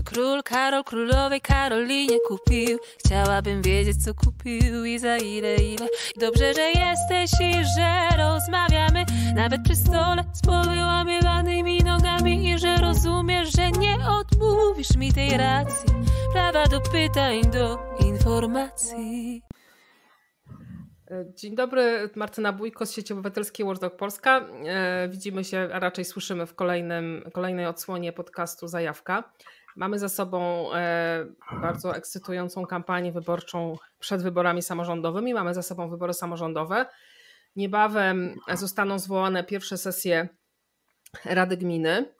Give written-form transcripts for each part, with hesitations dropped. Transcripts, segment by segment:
Król Karol królowej Karolinie kupił. Chciałabym wiedzieć, co kupił i za ile. Dobrze, że jesteś i że rozmawiamy, nawet przy stole z powyłamywanymi nogami, i że rozumiesz, że nie odmówisz mi tej racji, prawa do pytań, do informacji. Dzień dobry, Martyna Bójko z Sieci Obywatelskiej Watchdog Polska. Widzimy się, a raczej słyszymy w kolejnej odsłonie podcastu Zajawka. Mamy za sobą bardzo ekscytującą kampanię wyborczą przed wyborami samorządowymi. Mamy za sobą wybory samorządowe. Niebawem zostaną zwołane pierwsze sesje Rady Gminy.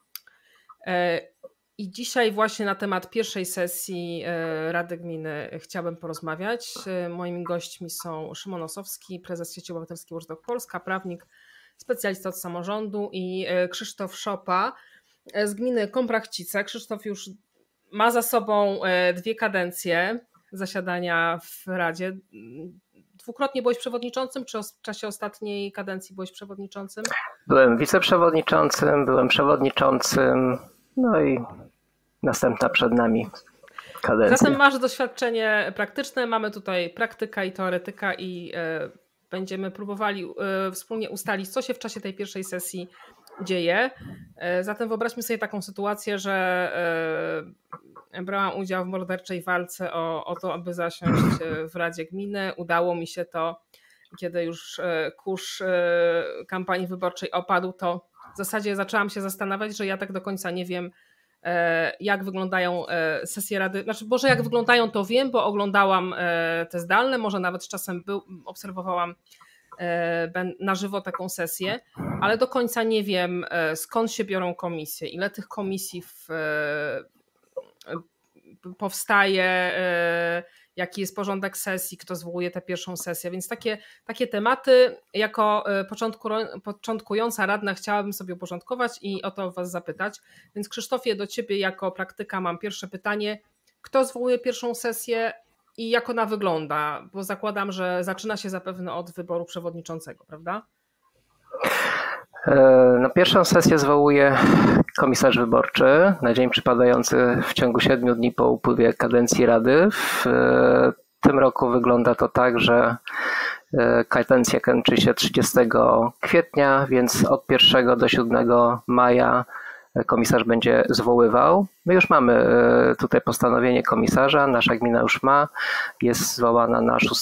I dzisiaj właśnie na temat pierwszej sesji Rady Gminy chciałabym porozmawiać. Moimi gośćmi są Szymon Osowski, prezes Sieci Obywatelskiej Watchdog Polska, prawnik, specjalista od samorządu, i Krzysztof Szopa z gminy Komprachcice. Krzysztof już ma za sobą 2 kadencje zasiadania w Radzie. Dwukrotnie byłeś przewodniczącym, czy w czasie ostatniej kadencji byłeś przewodniczącym? Byłem wiceprzewodniczącym, byłem przewodniczącym, no i następna przed nami kadencja. Zatem masz doświadczenie praktyczne, mamy tutaj praktyka i teoretyka i będziemy próbowali wspólnie ustalić, co się w czasie tej pierwszej sesji dzieje. Zatem wyobraźmy sobie taką sytuację, że brałam udział w morderczej walce o to, aby zasiąść w Radzie Gminy. Udało mi się to, kiedy już kurz kampanii wyborczej opadł, to w zasadzie zaczęłam się zastanawiać, że ja tak do końca nie wiem, jak wyglądają sesje Rady. Znaczy, może jak wyglądają, to wiem, bo oglądałam te zdalne, może nawet czasem obserwowałam na żywo taką sesję, ale do końca nie wiem, skąd się biorą komisje, ile tych komisji powstaje, jaki jest porządek sesji, kto zwołuje tę pierwszą sesję, więc takie tematy jako początkująca radna chciałabym sobie uporządkować i o to was zapytać. Więc Krzysztofie, do ciebie jako praktyka mam pierwsze pytanie. Kto zwołuje pierwszą sesję i jak ona wygląda? Bo zakładam, że zaczyna się zapewne od wyboru przewodniczącego, prawda? No, pierwszą sesję zwołuje komisarz wyborczy na dzień przypadający w ciągu 7 dni po upływie kadencji Rady. W tym roku wygląda to tak, że kadencja kończy się 30 kwietnia, więc od 1 do 7 maja komisarz będzie zwoływał. My już mamy tutaj postanowienie komisarza, nasza gmina już ma, jest zwołana na 6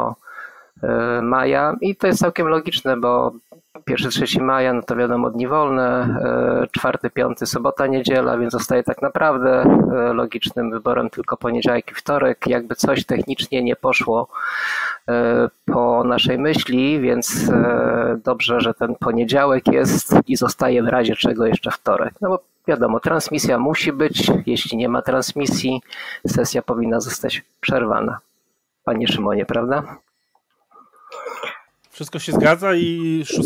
maja i to jest całkiem logiczne, bo 1-3 maja, no to wiadomo, dni wolne, 4-5 sobota, niedziela, więc zostaje tak naprawdę logicznym wyborem tylko poniedziałek i wtorek. Jakby coś technicznie nie poszło po naszej myśli, więc dobrze, że ten poniedziałek jest i zostaje w razie czego jeszcze wtorek. No bo wiadomo, transmisja musi być, jeśli nie ma transmisji, sesja powinna zostać przerwana. Panie Szymonie, prawda? Wszystko się zgadza i 6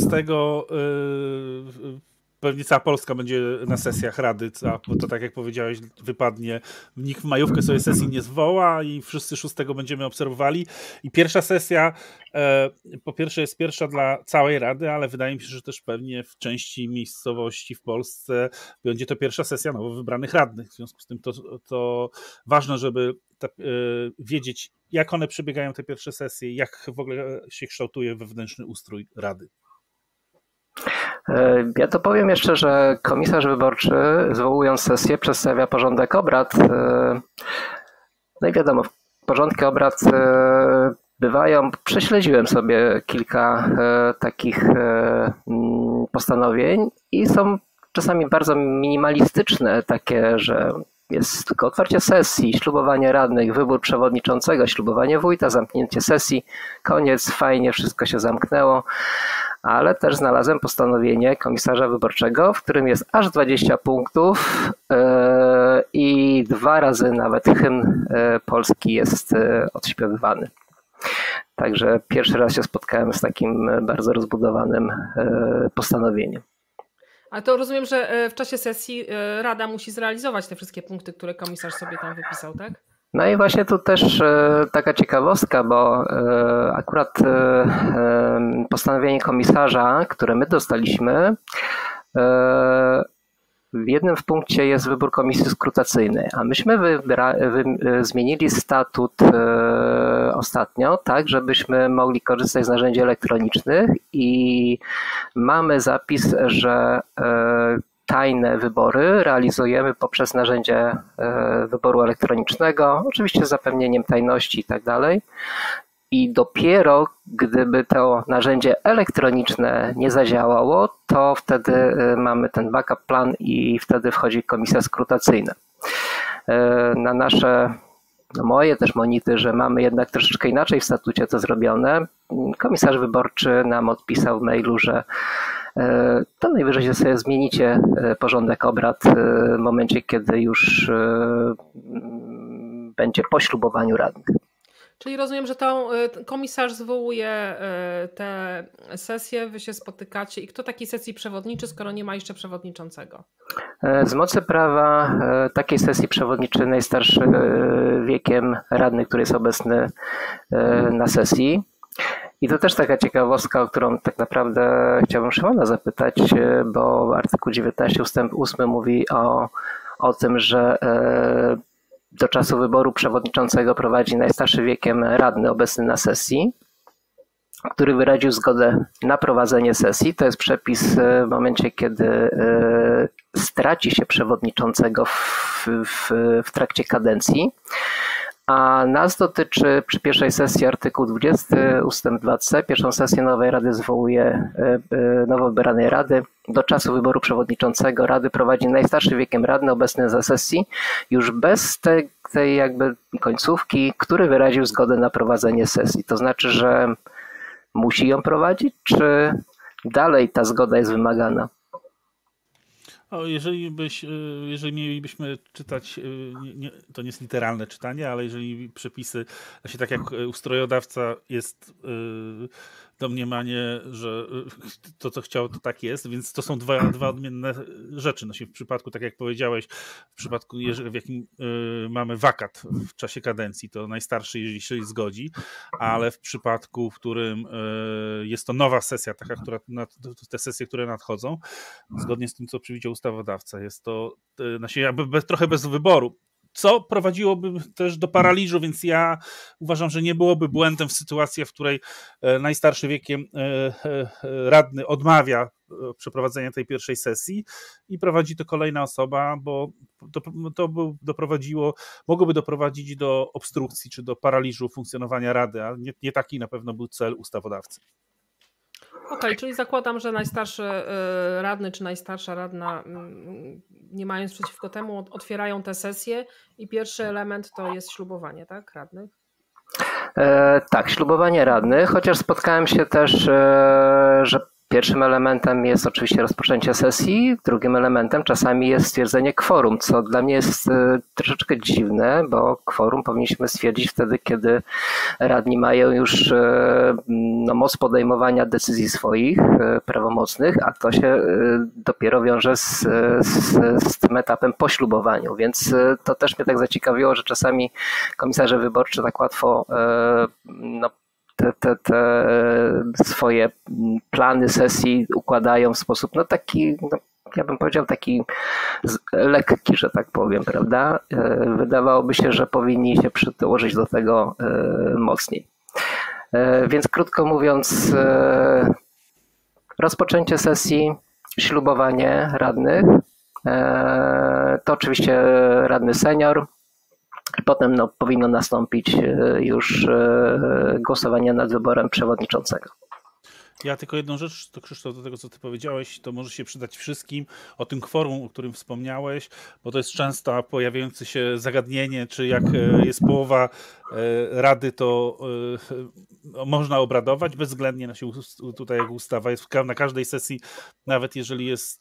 pewnie cała Polska będzie na sesjach Rady, bo to tak jak powiedziałeś, wypadnie. Nikt w majówkę sobie sesji nie zwoła i wszyscy 6 będziemy obserwowali. I pierwsza sesja po pierwsze jest pierwsza dla całej Rady, ale wydaje mi się, że też pewnie w części miejscowości w Polsce będzie to pierwsza sesja nowo wybranych radnych. W związku z tym to ważne, żeby wiedzieć, jak one przebiegają, te pierwsze sesje, jak w ogóle się kształtuje wewnętrzny ustrój Rady. Ja to powiem jeszcze, że komisarz wyborczy, zwołując sesję, przedstawia porządek obrad. No i wiadomo, porządki obrad bywają, prześledziłem sobie kilka takich postanowień i są czasami bardzo minimalistyczne, takie, że jest tylko otwarcie sesji, ślubowanie radnych, wybór przewodniczącego, ślubowanie wójta, zamknięcie sesji, koniec, fajnie, wszystko się zamknęło, ale też znalazłem postanowienie komisarza wyborczego, w którym jest aż 20 punktów i 2 razy nawet hymn polski jest odśpiewywany. Także pierwszy raz się spotkałem z takim bardzo rozbudowanym postanowieniem. A to rozumiem, że w czasie sesji Rada musi zrealizować te wszystkie punkty, które komisarz sobie tam wypisał, tak? No i właśnie tu też taka ciekawostka, bo akurat postanowienie komisarza, które my dostaliśmy, w jednym punkcie jest wybór komisji skrutacyjnej, a myśmy zmienili statut ostatnio, tak, żebyśmy mogli korzystać z narzędzi elektronicznych i mamy zapis, że tajne wybory realizujemy poprzez narzędzie wyboru elektronicznego, oczywiście z zapewnieniem tajności i tak dalej. I dopiero gdyby to narzędzie elektroniczne nie zadziałało, to wtedy mamy ten backup plan i wtedy wchodzi komisja skrutacyjna. Na nasze, moje też monity, że mamy jednak troszeczkę inaczej w statucie to zrobione. Komisarz wyborczy nam odpisał w mailu, że to najwyżej sobie zmienicie porządek obrad w momencie, kiedy już będzie po ślubowaniu radnych. Czyli rozumiem, że komisarz zwołuje tę sesję, wy się spotykacie i kto takiej sesji przewodniczy, skoro nie ma jeszcze przewodniczącego? Z mocy prawa takiej sesji przewodniczy najstarszy wiekiem radny, który jest obecny na sesji. I to też taka ciekawostka, o którą tak naprawdę chciałbym Szymona zapytać, bo artykuł 19 ustęp 8 mówi o tym, że do czasu wyboru przewodniczącego prowadzi najstarszy wiekiem radny obecny na sesji, który wyraził zgodę na prowadzenie sesji. To jest przepis w momencie, kiedy straci się przewodniczącego w trakcie kadencji. A nas dotyczy przy pierwszej sesji artykuł 20 ustęp 2c. Pierwszą sesję nowej rady zwołuje nowo wybranej rady. Do czasu wyboru przewodniczącego rady prowadzi najstarszy wiekiem radny obecny na sesji, już bez tej jakby końcówki, który wyraził zgodę na prowadzenie sesji. To znaczy, że musi ją prowadzić, czy dalej ta zgoda jest wymagana? Jeżeli mielibyśmy czytać, to nie jest literalne czytanie, ale jeżeli przepisy, właśnie tak jak ustrojodawca jest domniemanie, że to co chciał to tak jest, więc to są dwa odmienne rzeczy. No się w przypadku, tak jak powiedziałeś, w przypadku w jakim mamy wakat w czasie kadencji, to najstarszy jeżeli się zgodzi, ale w przypadku, w którym jest to nowa sesja, taka, te sesje, które nadchodzą, zgodnie z tym, co przewidział ustawodawca, jest to trochę bez wyboru. Co prowadziłoby też do paraliżu, więc ja uważam, że nie byłoby błędem w sytuacji, w której najstarszy wiekiem radny odmawia przeprowadzenia tej pierwszej sesji i prowadzi to kolejna osoba, bo mogłoby doprowadzić do obstrukcji czy do paraliżu funkcjonowania rady, a nie taki na pewno był cel ustawodawcy. Okej, czyli zakładam, że najstarszy radny czy najstarsza radna, nie mając przeciwko temu, otwierają tę sesję i pierwszy element to jest ślubowanie, tak, radnych? Tak, ślubowanie radnych, chociaż spotkałem się też, że pierwszym elementem jest oczywiście rozpoczęcie sesji, drugim elementem czasami jest stwierdzenie kworum, co dla mnie jest troszeczkę dziwne, bo kworum powinniśmy stwierdzić wtedy, kiedy radni mają już moc podejmowania decyzji swoich, prawomocnych, a to się dopiero wiąże z tym etapem po ślubowaniu, więc to też mnie tak zaciekawiło, że czasami komisarze wyborczy tak łatwo te swoje plany sesji układają w sposób taki, ja bym powiedział taki lekki, że tak powiem, prawda? Wydawałoby się, że powinni się przyłożyć do tego mocniej. Więc krótko mówiąc, rozpoczęcie sesji, ślubowanie radnych, to oczywiście radny senior. Potem powinno nastąpić już głosowanie nad wyborem przewodniczącego. Ja tylko jedną rzecz, to Krzysztof, do tego co ty powiedziałeś, to może się przydać wszystkim, o tym kworum, o którym wspomniałeś, bo to jest często pojawiające się zagadnienie, czy jak jest połowa rady, to można obradować, bezwzględnie tutaj jak ustawa jest na każdej sesji, nawet jeżeli jest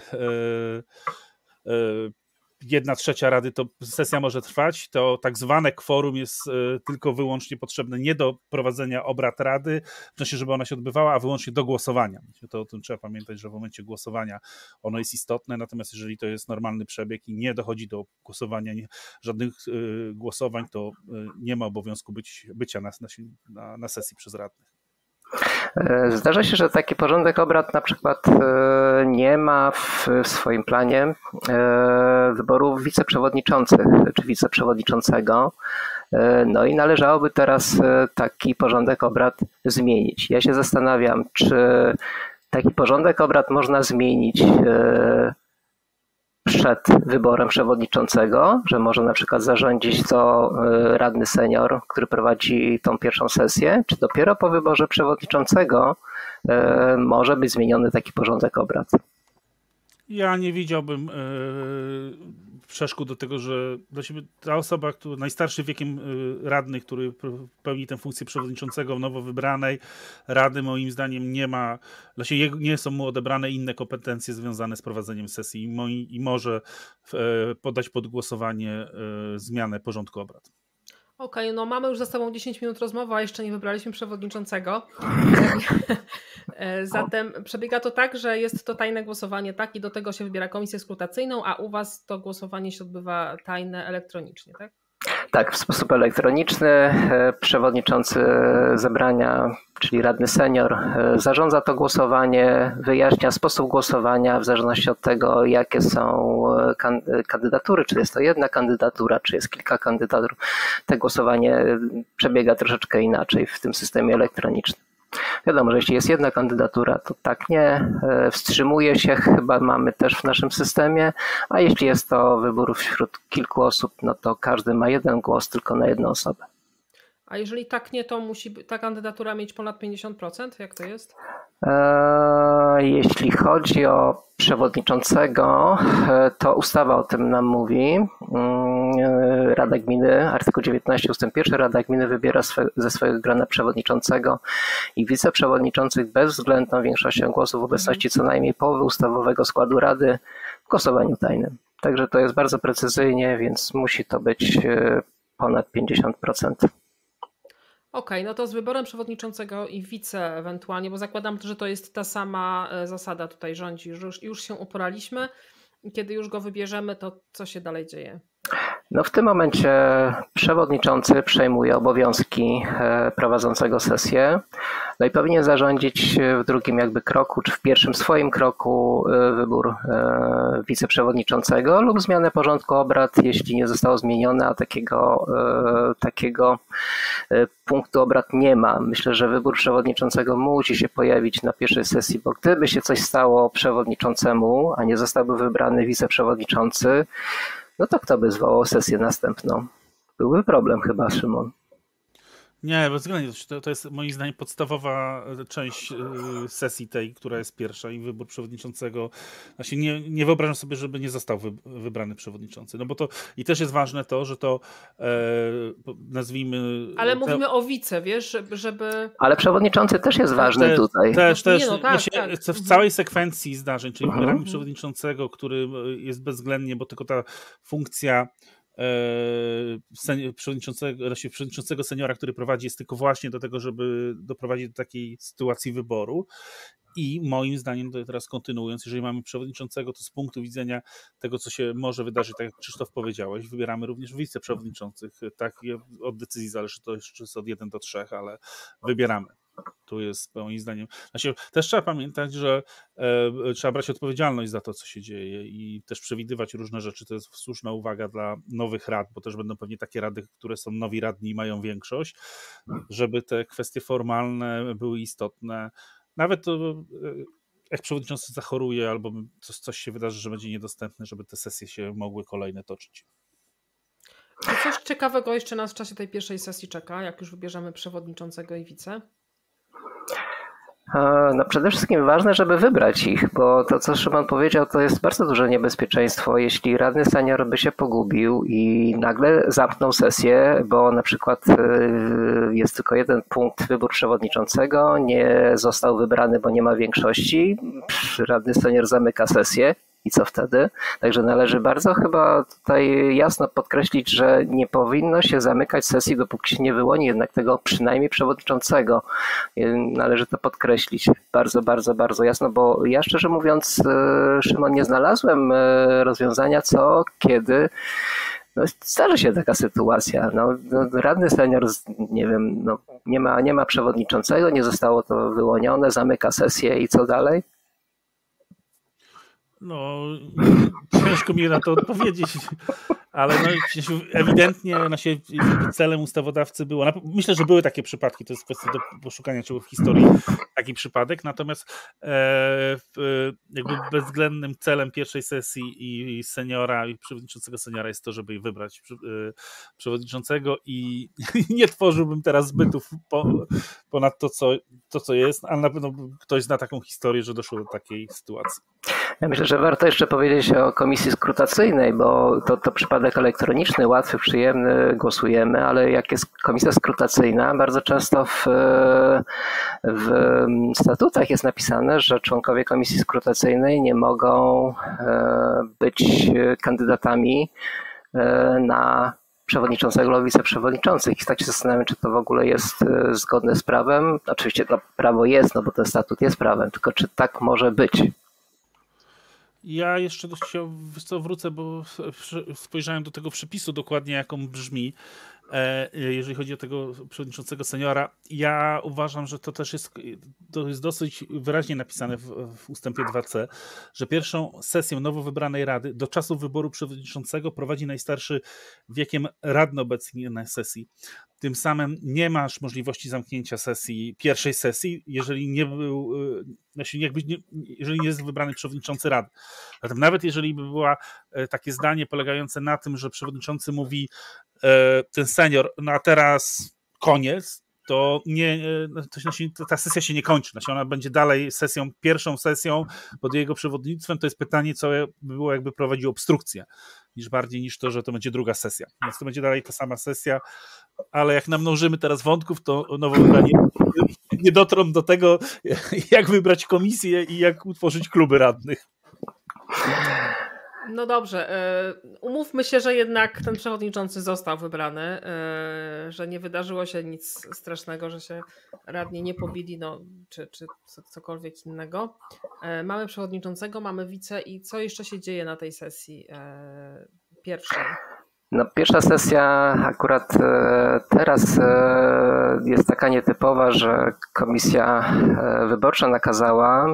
1/3 rady, to sesja może trwać, to tak zwane kworum jest tylko wyłącznie potrzebne nie do prowadzenia obrad rady, w sensie, żeby ona się odbywała, a wyłącznie do głosowania. To o tym trzeba pamiętać, że w momencie głosowania ono jest istotne, natomiast jeżeli to jest normalny przebieg i nie dochodzi do głosowania, żadnych głosowań, to nie ma obowiązku bycia na sesji przez radnych. Zdarza się, że taki porządek obrad na przykład nie ma w swoim planie wyboru wiceprzewodniczących czy wiceprzewodniczącego. No i należałoby teraz taki porządek obrad zmienić. Ja się zastanawiam, czy taki porządek obrad można zmienić przed wyborem przewodniczącego, że może na przykład zarządzić to radny senior, który prowadzi tą pierwszą sesję, czy dopiero po wyborze przewodniczącego może być zmieniony taki porządek obrad. Ja nie widziałbym przeszkód do tego, że ta osoba, najstarszy wiekiem radny, który pełni tę funkcję przewodniczącego w nowo wybranej rady, moim zdaniem nie są mu odebrane inne kompetencje związane z prowadzeniem sesji i może podać pod głosowanie zmianę porządku obrad. Okej, no mamy już za sobą 10 minut rozmowy, a jeszcze nie wybraliśmy przewodniczącego. Zatem przebiega to tak, że jest to tajne głosowanie, tak? I do tego się wybiera komisję skrutacyjną, a u was to głosowanie się odbywa tajne elektronicznie, tak? Tak, w sposób elektroniczny. Przewodniczący zebrania, czyli radny senior, zarządza to głosowanie, wyjaśnia sposób głosowania w zależności od tego, jakie są kandydatury, czy jest to jedna kandydatura, czy jest kilka kandydatur. To głosowanie przebiega troszeczkę inaczej w tym systemie elektronicznym. Wiadomo, że jeśli jest jedna kandydatura, to tak nie, wstrzymuje się, chyba mamy też w naszym systemie, a jeśli jest to wybór wśród kilku osób, no to każdy ma jeden głos tylko na jedną osobę. A jeżeli tak nie, to musi ta kandydatura mieć ponad 50%? Jak to jest? Jeśli chodzi o przewodniczącego, to ustawa o tym nam mówi. Rada Gminy, artykuł 19 ust. 1, Rada Gminy wybiera ze swojego grona przewodniczącego i wiceprzewodniczących bezwzględną większością głosów w obecności co najmniej połowy ustawowego składu Rady w głosowaniu tajnym. Także to jest bardzo precyzyjnie, więc musi to być ponad 50%. Okej, no to z wyborem przewodniczącego i wice ewentualnie, bo zakładam, że to jest ta sama zasada tutaj rządzi, że już się uporaliśmy i kiedy już go wybierzemy, to co się dalej dzieje? No w tym momencie przewodniczący przejmuje obowiązki prowadzącego sesję, no i powinien zarządzić w drugim jakby kroku, czy w pierwszym swoim kroku wybór wiceprzewodniczącego lub zmianę porządku obrad, jeśli nie zostało zmienione, a takiego punktu obrad nie ma. Myślę, że wybór przewodniczącego musi się pojawić na pierwszej sesji, bo gdyby się coś stało przewodniczącemu, a nie zostałby wybrany wiceprzewodniczący, no to kto by zwołał sesję następną? Byłby problem chyba, Szymon. Nie, bezwzględnie. To jest moim zdaniem podstawowa część sesji tej, która jest pierwsza i wybór przewodniczącego. Znaczy nie wyobrażam sobie, żeby nie został wybrany przewodniczący. No bo to i też jest ważne to, że to nazwijmy... Ale mówimy o wice, wiesz, żeby... Ale przewodniczący też jest ważny tutaj. Też. Nie, no tak. W całej sekwencji zdarzeń, czyli wybieramy przewodniczącego, który jest bezwzględnie, bo tylko ta funkcja przewodniczącego seniora, który prowadzi, jest tylko właśnie do tego, żeby doprowadzić do takiej sytuacji wyboru. I moim zdaniem, teraz kontynuując, jeżeli mamy przewodniczącego, to z punktu widzenia tego, co się może wydarzyć, tak jak Krzysztof powiedziałeś, wybieramy również wiceprzewodniczących. Tak, od decyzji zależy, to jeszcze jest od 1 do 3, ale wybieramy. Tu jest moim zdaniem. Znaczy, też trzeba pamiętać, że trzeba brać odpowiedzialność za to, co się dzieje i też przewidywać różne rzeczy. To jest słuszna uwaga dla nowych rad, bo też będą pewnie takie rady, które są nowi radni i mają większość, żeby te kwestie formalne były istotne. Nawet to, jak przewodniczący zachoruje albo coś się wydarzy, że będzie niedostępne, żeby te sesje się mogły kolejne toczyć. Czy coś ciekawego jeszcze nas w czasie tej pierwszej sesji czeka, jak już wybierzemy przewodniczącego i wice? No przede wszystkim ważne, żeby wybrać ich, bo to, co Szymon powiedział, to jest bardzo duże niebezpieczeństwo, jeśli radny senior by się pogubił i nagle zamknął sesję, bo na przykład jest tylko jeden punkt, wybór przewodniczącego, nie został wybrany, bo nie ma większości, radny senior zamyka sesję. I co wtedy? Także należy bardzo chyba tutaj jasno podkreślić, że nie powinno się zamykać sesji, dopóki się nie wyłoni jednak tego przynajmniej przewodniczącego. Należy to podkreślić bardzo, bardzo, bardzo jasno, bo ja szczerze mówiąc, Szymon, nie znalazłem rozwiązania, co, kiedy No, zdarzy się taka sytuacja. Radny senior, nie wiem, nie ma przewodniczącego, nie zostało to wyłonione, zamyka sesję i co dalej? No, ciężko mi na to odpowiedzieć, ale ewidentnie celem ustawodawcy było, myślę, że były takie przypadki, to jest kwestia do poszukania, czy był w historii taki przypadek, natomiast jakby bezwzględnym celem pierwszej sesji i seniora, i przewodniczącego seniora jest to, żeby wybrać przewodniczącego i nie tworzyłbym teraz zbytów ponad to, co jest, ale na pewno ktoś zna taką historię, że doszło do takiej sytuacji. Ja myślę, że warto jeszcze powiedzieć o komisji skrutacyjnej, bo to przypadek elektroniczny, łatwy, przyjemny, głosujemy, ale jak jest komisja skrutacyjna, bardzo często w statutach jest napisane, że członkowie komisji skrutacyjnej nie mogą być kandydatami na przewodniczącego lub wiceprzewodniczących. I tak się zastanawiam, czy to w ogóle jest zgodne z prawem. Oczywiście prawo jest, bo ten statut jest prawem, tylko czy tak może być? Ja jeszcze wrócę, bo spojrzałem do tego przepisu dokładnie, jak on brzmi, jeżeli chodzi o tego przewodniczącego seniora. Ja uważam, że to jest dosyć wyraźnie napisane w ustępie 2c, że pierwszą sesję nowo wybranej rady do czasu wyboru przewodniczącego prowadzi najstarszy wiekiem radny obecnie na sesji. Tym samym nie masz możliwości zamknięcia pierwszej sesji, jeżeli nie jest wybrany przewodniczący rady. Zatem nawet jeżeli by było takie zdanie polegające na tym, że przewodniczący mówi ten senior, a teraz koniec, to ta sesja się nie kończy. Ona będzie dalej pierwszą sesją pod jego przewodnictwem. To jest pytanie, co by było, jakby prowadził obstrukcję, bardziej niż to, że to będzie druga sesja. Więc to będzie dalej ta sama sesja, ale jak namnożymy teraz wątków, to nowo wybrani nie dotrą do tego, jak wybrać komisję i jak utworzyć kluby radnych. No dobrze, umówmy się, że jednak ten przewodniczący został wybrany, że nie wydarzyło się nic strasznego, że się radni nie pobili, czy cokolwiek innego. Mamy przewodniczącego, mamy wice i co jeszcze się dzieje na tej sesji pierwszej? Pierwsza sesja akurat teraz jest taka nietypowa, że komisja wyborcza nakazała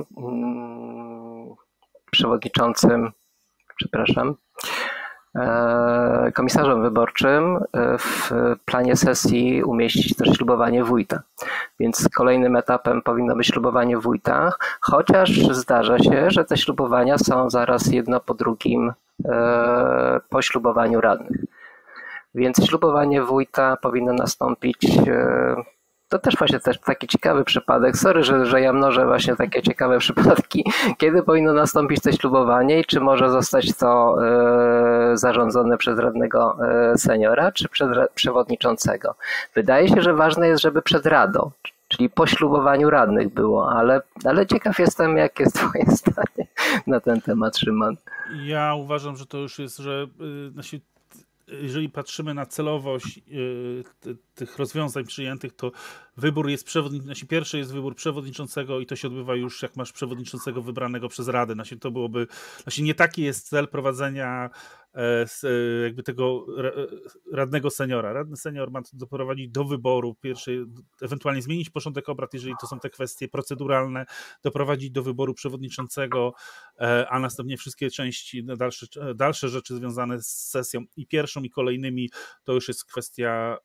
komisarzom wyborczym w planie sesji umieścić też ślubowanie wójta. Więc kolejnym etapem powinno być ślubowanie wójta, chociaż zdarza się, że te ślubowania są zaraz jedno po drugim po ślubowaniu radnych. Więc ślubowanie wójta powinno nastąpić. To też właśnie taki ciekawy przypadek. Sorry, że ja mnożę właśnie takie ciekawe przypadki. Kiedy powinno nastąpić to ślubowanie i czy może zostać to zarządzone przez radnego seniora, czy przez przewodniczącego? Wydaje się, że ważne jest, żeby przed radą, czyli po ślubowaniu radnych było, ale ciekaw jestem, jakie jest twoje zdanie na ten temat, Szymon. Ja uważam, że to już jest, że jeżeli patrzymy na celowość tych rozwiązań przyjętych, to wybór jest pierwszy jest wybór przewodniczącego i to się odbywa już, jak masz przewodniczącego wybranego przez Radę. To byłoby, nie taki jest cel prowadzenia jakby tego radnego seniora. Radny senior ma doprowadzić do wyboru pierwszej, ewentualnie zmienić porządek obrad, jeżeli to są te kwestie proceduralne, doprowadzić do wyboru przewodniczącego, a następnie wszystkie części, dalsze rzeczy związane z sesją i pierwszą i kolejnymi, to już jest kwestia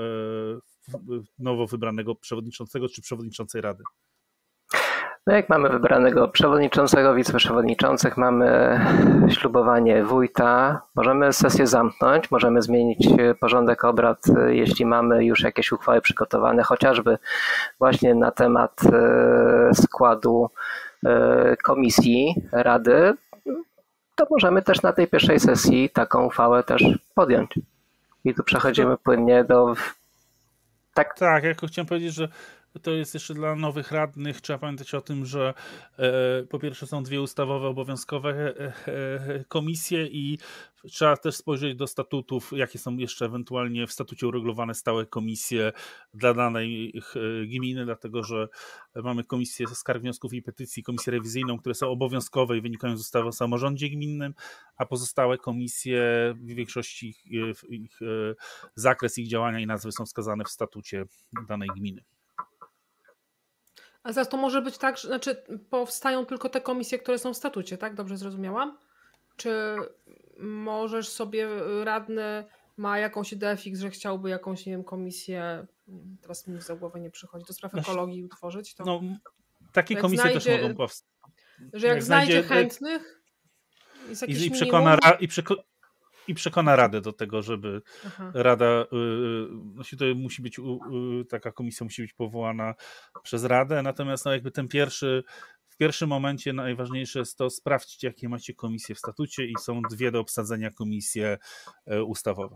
nowo wybranego przewodniczącego czy przewodniczącej Rady. Jak mamy wybranego przewodniczącego, wiceprzewodniczących, mamy ślubowanie wójta, możemy sesję zamknąć, możemy zmienić porządek obrad, jeśli mamy już jakieś uchwały przygotowane, chociażby właśnie na temat składu komisji Rady, to możemy też na tej pierwszej sesji taką uchwałę też podjąć. I tu przechodzimy płynnie do... Tak, ja chciałem powiedzieć, że to jest jeszcze dla nowych radnych. Trzeba pamiętać o tym, że po pierwsze są 2 ustawowe obowiązkowe komisje i trzeba też spojrzeć do statutów, jakie są jeszcze ewentualnie w statucie uregulowane stałe komisje dla danej gminy, dlatego że mamy komisję skarg, wniosków i petycji, komisję rewizyjną, które są obowiązkowe i wynikają z ustawy o samorządzie gminnym, a pozostałe komisje, w większości ich zakres ich działania i nazwy są wskazane w statucie danej gminy. A zaraz to może być tak, że powstają tylko te komisje, które są w statucie, tak? Dobrze zrozumiałam? Czy możesz sobie, radny ma jakąś ideę fix, że chciałby jakąś, nie wiem, komisję, teraz mi za głowę nie przychodzi, do spraw ekologii utworzyć? To, takie komisje też mogą powstać. Że jak znajdzie chętnych i przekona Radę do tego, żeby Rada, to musi być, taka komisja musi być powołana przez Radę, natomiast jakby w pierwszym momencie najważniejsze jest to sprawdźcie, jakie macie komisje w statucie i są 2 do obsadzenia komisje ustawowe.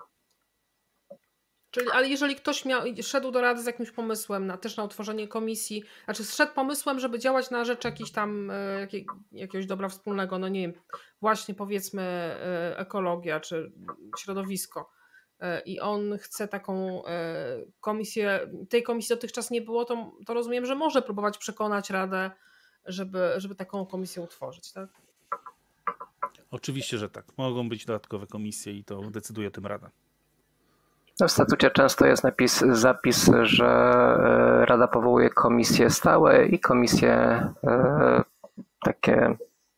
Ale jeżeli ktoś szedł do Rady z jakimś pomysłem też na utworzenie komisji, szedł pomysłem, żeby działać na rzecz jakiejś tam jakiegoś dobra wspólnego, no nie wiem, właśnie powiedzmy ekologia czy środowisko i on chce taką komisję, tej komisji dotychczas nie było, to rozumiem, że może próbować przekonać Radę, żeby taką komisję utworzyć, tak? Oczywiście, że tak. Mogą być dodatkowe komisje i to decyduje o tym Rada. W statucie często jest zapis, że Rada powołuje komisje stałe i komisje takie...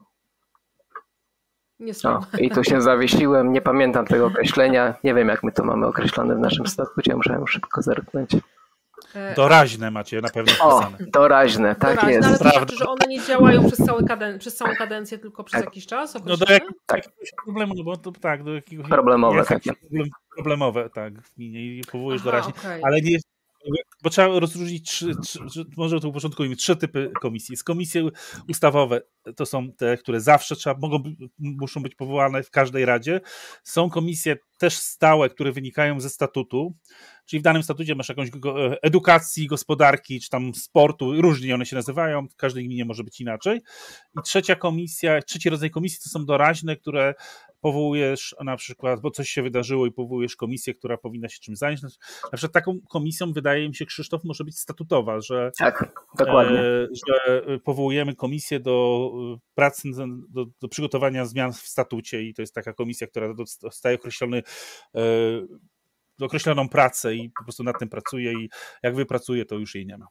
I tu się zawiesiłem, nie pamiętam tego określenia, nie wiem jak my to mamy określone w naszym statucie, muszę szybko zerknąć. Doraźne macie na pewno wpisane. Doraźne, tak doraźne, jest. Ale to znaczy, że one nie działają przez całą kadencję, tylko przez jakiś czas? No do jakiegoś problemu, no bo to tak, do jakiegoś... Problemowe takie. Problemowe, tak, w gminie i powołujesz doraźnie, ale nie jest, bo trzeba rozróżnić może to uporządkujmy, 3 typy komisji. Komisje ustawowe to są te, które zawsze muszą być powołane w każdej radzie. Są komisje też stałe, które wynikają ze statutu, czyli w danym statucie masz jakąś edukacji, gospodarki, czy tam sportu, różnie one się nazywają, w każdej gminie może być inaczej. I trzeci rodzaj komisji to są doraźne, które powołujesz na przykład, bo coś się wydarzyło i powołujesz komisję, która powinna się czymś zająć. Na przykład taką komisją, wydaje mi się, Krzysztof, może być statutowa, że, tak, dokładnie. Że powołujemy komisję do pracy, do przygotowania zmian w statucie i to jest taka komisja, która dostaje określoną pracę i po prostu nad tym pracuje i jak wypracuje, to już jej nie ma.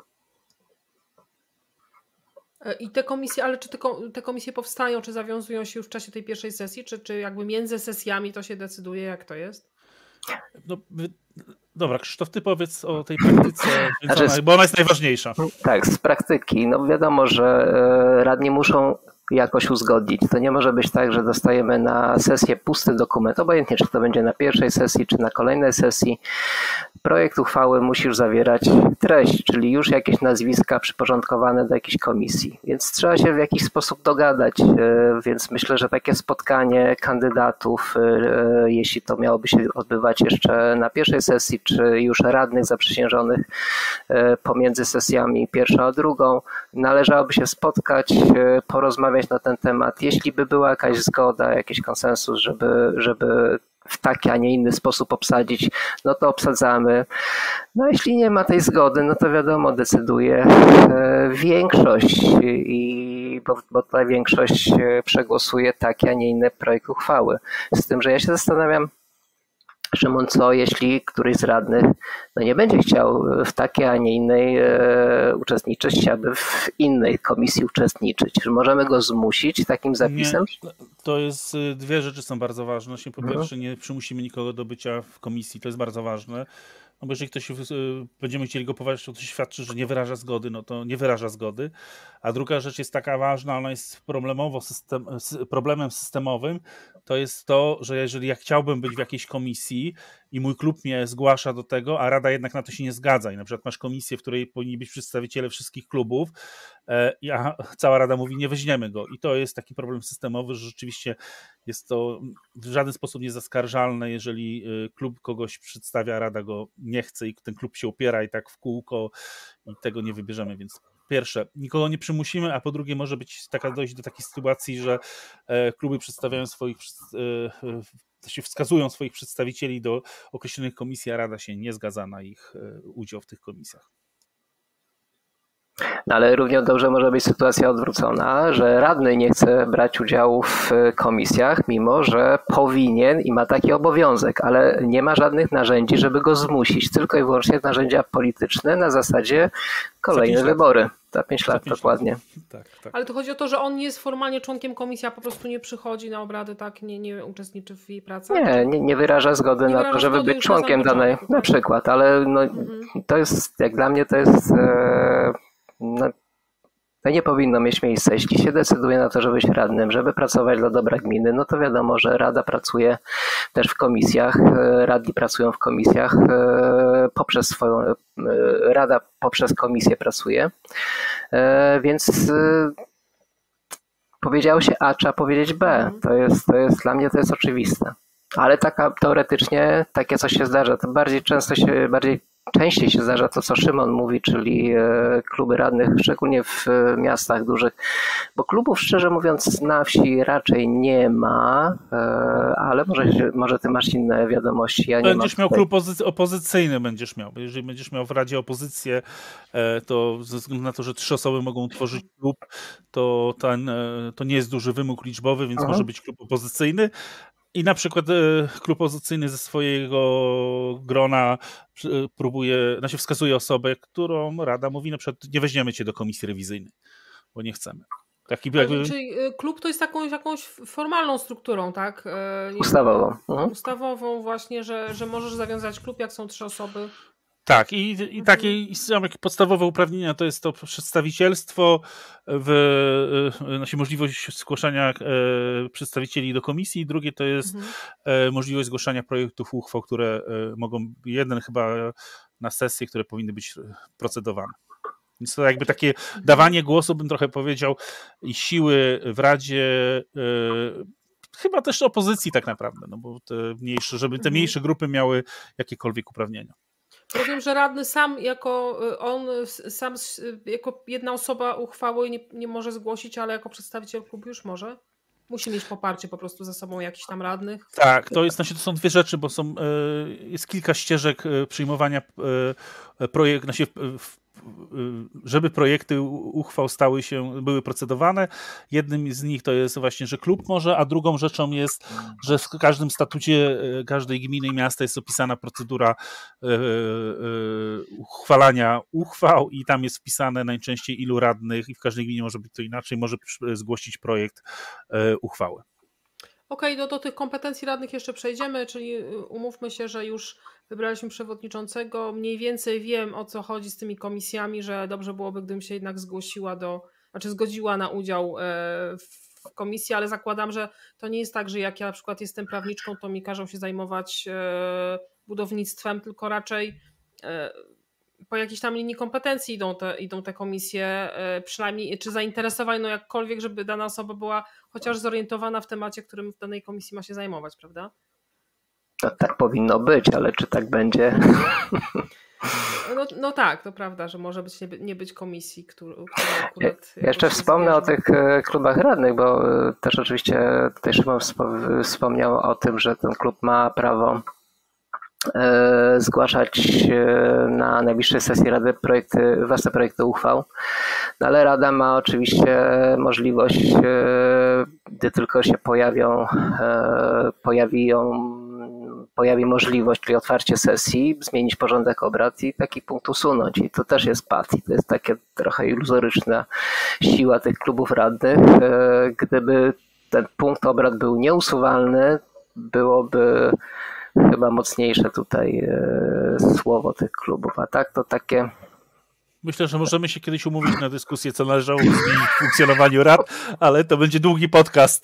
I te komisje, ale czy te komisje powstają, czy zawiązują się już w czasie tej pierwszej sesji, czy jakby między sesjami to się decyduje, jak to jest? Dobra, Krzysztof, ty powiedz o tej praktyce, bo ona jest najważniejsza. Tak, z praktyki. No wiadomo, że radni muszą jakoś uzgodnić. To nie może być tak, że dostajemy na sesję pusty dokument, obojętnie czy to będzie na pierwszej sesji, czy na kolejnej sesji. Projekt uchwały musi już zawierać treść, czyli już jakieś nazwiska przyporządkowane do jakiejś komisji. Więc trzeba się w jakiś sposób dogadać, więc myślę, że takie spotkanie kandydatów, jeśli to miałoby się odbywać jeszcze na pierwszej sesji, czy już radnych zaprzysiężonych pomiędzy sesjami pierwszą a drugą, należałoby się spotkać, porozmawiać na ten temat. Jeśli by była jakaś zgoda, jakiś konsensus, żeby w taki, a nie inny sposób obsadzić, no to obsadzamy. No jeśli nie ma tej zgody, no to wiadomo, decyduje większość, bo ta większość przegłosuje taki, a nie inny projekt uchwały. Z tym, że ja się zastanawiam, Szymon, co jeśli któryś z radnych nie będzie chciał w takiej, a nie innej uczestniczyć, chciałby w innej komisji uczestniczyć? Czy możemy go zmusić takim zapisem? Nie, to jest, 2 rzeczy są bardzo ważne. Po pierwsze, nie przymusimy nikogo do bycia w komisji, to jest bardzo ważne. No bo jeżeli ktoś będziemy chcieli go powołać, to świadczy, że nie wyraża zgody, no to nie wyraża zgody. A druga rzecz jest taka ważna, ona jest problemem systemowym, to jest to, że jeżeli ja chciałbym być w jakiejś komisji i mój klub mnie zgłasza do tego, a Rada jednak na to się nie zgadza i na przykład masz komisję, w której powinni być przedstawiciele wszystkich klubów a cała Rada mówi, nie weźmiemy go. I to jest taki problem systemowy, że rzeczywiście jest to w żaden sposób niezaskarżalne, jeżeli klub kogoś przedstawia, Rada go nie chce i ten klub się opiera i tak w kółko i tego nie wybierzemy, więc pierwsze, nikogo nie przymusimy, a po drugie może dojść do takiej sytuacji, że kluby przedstawiają wskazują swoich przedstawicieli do określonych komisji, a Rada się nie zgadza na ich udział w tych komisjach. No ale równie dobrze może być sytuacja odwrócona, że radny nie chce brać udziału w komisjach, mimo że powinien i ma taki obowiązek, ale nie ma żadnych narzędzi, żeby go zmusić, tylko i wyłącznie narzędzia polityczne na zasadzie kolejne wybory. Za 5 lat dokładnie. Tak. Ale to chodzi o to, że on nie jest formalnie członkiem komisji, a po prostu nie przychodzi na obrady, tak? Nie uczestniczy w jej pracy? Nie wyraża zgody na to, żeby być członkiem danej, na przykład, ale to jest, jak dla mnie to jest... To nie powinno mieć miejsca. Jeśli się decyduje na to, żeby być radnym, żeby pracować dla dobra gminy, no to wiadomo, że Rada pracuje też w komisjach, radni pracują w komisjach, Rada poprzez komisję pracuje, więc powiedziało się A, trzeba powiedzieć B. To jest dla mnie to jest oczywiste. Ale teoretycznie takie coś się zdarza. To częściej się zdarza to, co Szymon mówi, czyli kluby radnych, szczególnie w miastach dużych, bo klubów, szczerze mówiąc, na wsi raczej nie ma, ale może ty masz inne wiadomości. Będziesz miał klub opozycyjny, jeżeli będziesz miał w Radzie opozycję, to ze względu na to, że 3 osoby mogą tworzyć klub, to nie jest duży wymóg liczbowy, więc może być klub opozycyjny. I na przykład klub opozycyjny ze swojego grona wskazuje osobę, którą Rada mówi, na przykład nie weźmiemy cię do komisji rewizyjnej, bo nie chcemy. Czyli klub to jest jakąś formalną strukturą, tak? Ustawową. Ustawową właśnie, że możesz zawiązać klub, jak są 3 osoby. Tak, i takie podstawowe uprawnienia to jest to przedstawicielstwo, możliwość zgłaszania przedstawicieli do komisji, drugie to jest możliwość zgłaszania projektów uchwał, które mogą, jeden chyba na sesję, które powinny być procedowane. Więc to jakby takie dawanie głosu, bym trochę powiedział, i siły w Radzie, chyba też opozycji tak naprawdę, no bo żeby te mniejsze grupy miały jakiekolwiek uprawnienia. Rozumiem, że radny sam jako jedna osoba uchwały nie może zgłosić, ale jako przedstawiciel klubu już może? Musi mieć poparcie po prostu za sobą jakichś tam radnych? Tak, to są 2 rzeczy, bo jest kilka ścieżek przyjmowania żeby projekty uchwał były procedowane. Jednym z nich to jest właśnie, że klub może, a drugą rzeczą jest, że w każdym statucie każdej gminy i miasta jest opisana procedura uchwalania uchwał i tam jest wpisane najczęściej ilu radnych i w każdej gminie może być to inaczej, może zgłosić projekt uchwały. Okej, do tych kompetencji radnych jeszcze przejdziemy, czyli umówmy się, że już wybraliśmy przewodniczącego. Mniej więcej wiem, o co chodzi z tymi komisjami, że dobrze byłoby, gdybym się jednak zgodziła na udział w komisji, ale zakładam, że to nie jest tak, że jak ja na przykład jestem prawniczką, to mi każą się zajmować budownictwem, tylko raczej po jakiejś tam linii kompetencji idą te komisje, przynajmniej czy zainteresowań, no jakkolwiek, żeby dana osoba była chociaż zorientowana w temacie, którym w danej komisji ma się zajmować, prawda? To tak powinno być, ale czy tak będzie? No tak, to prawda, że może nie być komisji, która akurat... Jeszcze wspomnę o tych klubach radnych, bo też oczywiście tutaj Szymon wspomniał o tym, że ten klub ma prawo zgłaszać na najbliższej sesji Rady własne projekty uchwał, no ale Rada ma oczywiście możliwość, gdy tylko się pojawi możliwość, czyli otwarcie sesji, zmienić porządek obrad i taki punkt usunąć. I to też jest pad. I to jest takie trochę iluzoryczna siła tych klubów radnych. Gdyby ten punkt obrad był nieusuwalny, byłoby chyba mocniejsze tutaj słowo tych klubów. A tak to takie... Myślę, że możemy się kiedyś umówić na dyskusję, co należało zmienić w funkcjonowaniu rad, ale to będzie długi podcast.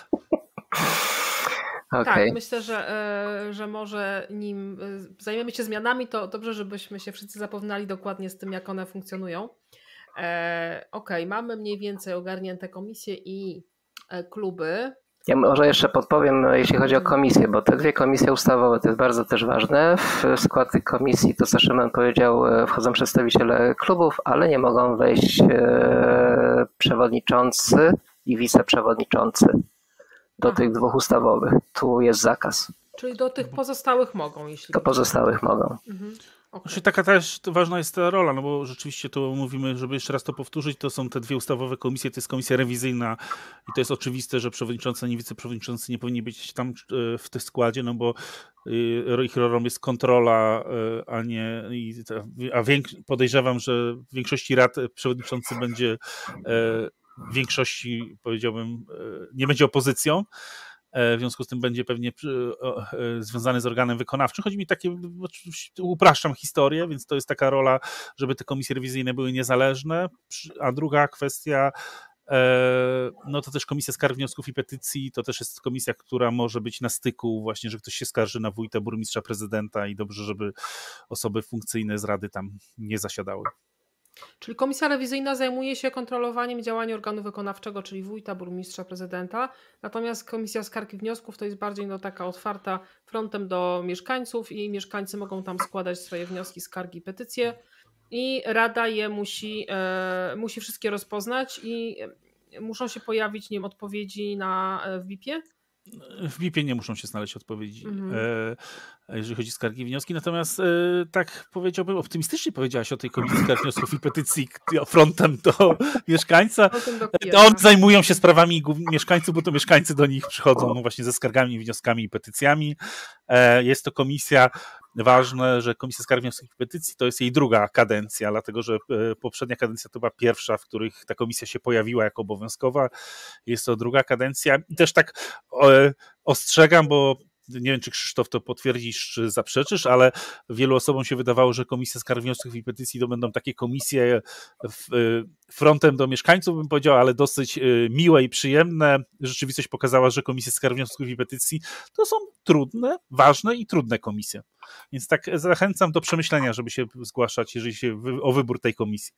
Okay. Tak, myślę, że może nim zajmiemy się zmianami, to dobrze, żebyśmy się wszyscy zapoznali dokładnie z tym, jak one funkcjonują. Okej, mamy mniej więcej ogarnięte komisje i kluby. Ja może jeszcze podpowiem, jeśli chodzi o komisje, bo te dwie komisje ustawowe to jest bardzo też ważne. W skład tych komisji, to co Szymon powiedział, wchodzą przedstawiciele klubów, ale nie mogą wejść przewodniczący i wiceprzewodniczący do tych dwóch ustawowych. Tu jest zakaz. Czyli do tych pozostałych mogą, jeśli... Do pozostałych mogą. Okay. Taka też ważna jest ta rola, no bo rzeczywiście tu mówimy, żeby jeszcze raz to powtórzyć, to są te dwie ustawowe komisje, to jest komisja rewizyjna i to jest oczywiste, że przewodniczący ani wiceprzewodniczący nie powinni być tam w tym składzie, no bo ich rolą jest kontrola, podejrzewam, że w większości rad przewodniczący będzie w większości, powiedziałbym, nie będzie opozycją. W związku z tym będzie pewnie związany z organem wykonawczym. Chodzi mi takie, upraszczam historię, więc to jest taka rola, żeby te komisje rewizyjne były niezależne. A druga kwestia, no to też komisja skarg, wniosków i petycji, to też jest komisja, która może być na styku właśnie, że ktoś się skarży na wójta, burmistrza, prezydenta i dobrze, żeby osoby funkcyjne z rady tam nie zasiadały. Czyli komisja rewizyjna zajmuje się kontrolowaniem działania organu wykonawczego, czyli wójta, burmistrza, prezydenta. Natomiast komisja skarg i wniosków to jest bardziej taka otwarta frontem do mieszkańców i mieszkańcy mogą tam składać swoje wnioski, skargi, petycje i rada je musi wszystkie rozpoznać i muszą się pojawić, nie wiem, odpowiedzi w BIP-ie? W BIP-ie nie muszą się znaleźć odpowiedzi, jeżeli chodzi o skargi i wnioski. Natomiast tak powiedziałbym, optymistycznie powiedziałaś o tej komisji skarg, wniosków i petycji frontem do mieszkańca. Oni zajmują się sprawami mieszkańców, bo to mieszkańcy do nich przychodzą właśnie ze skargami, wnioskami i petycjami. Jest to komisja, ważne, że komisja skarg, wniosków i petycji to jest jej druga kadencja, dlatego że poprzednia kadencja to była pierwsza, w których ta komisja się pojawiła jako obowiązkowa. Jest to druga kadencja. I też tak ostrzegam, bo nie wiem, czy Krzysztof to potwierdzisz, czy zaprzeczysz, ale wielu osobom się wydawało, że komisja skarg, wniosków i petycji to będą takie komisje frontem do mieszkańców, bym powiedział, ale dosyć miłe i przyjemne. Rzeczywistość pokazała, że komisje skarg, wniosków i petycji to są trudne, ważne i trudne komisje. Więc tak zachęcam do przemyślenia, żeby się zgłaszać, jeżeli się o wybór tej komisji.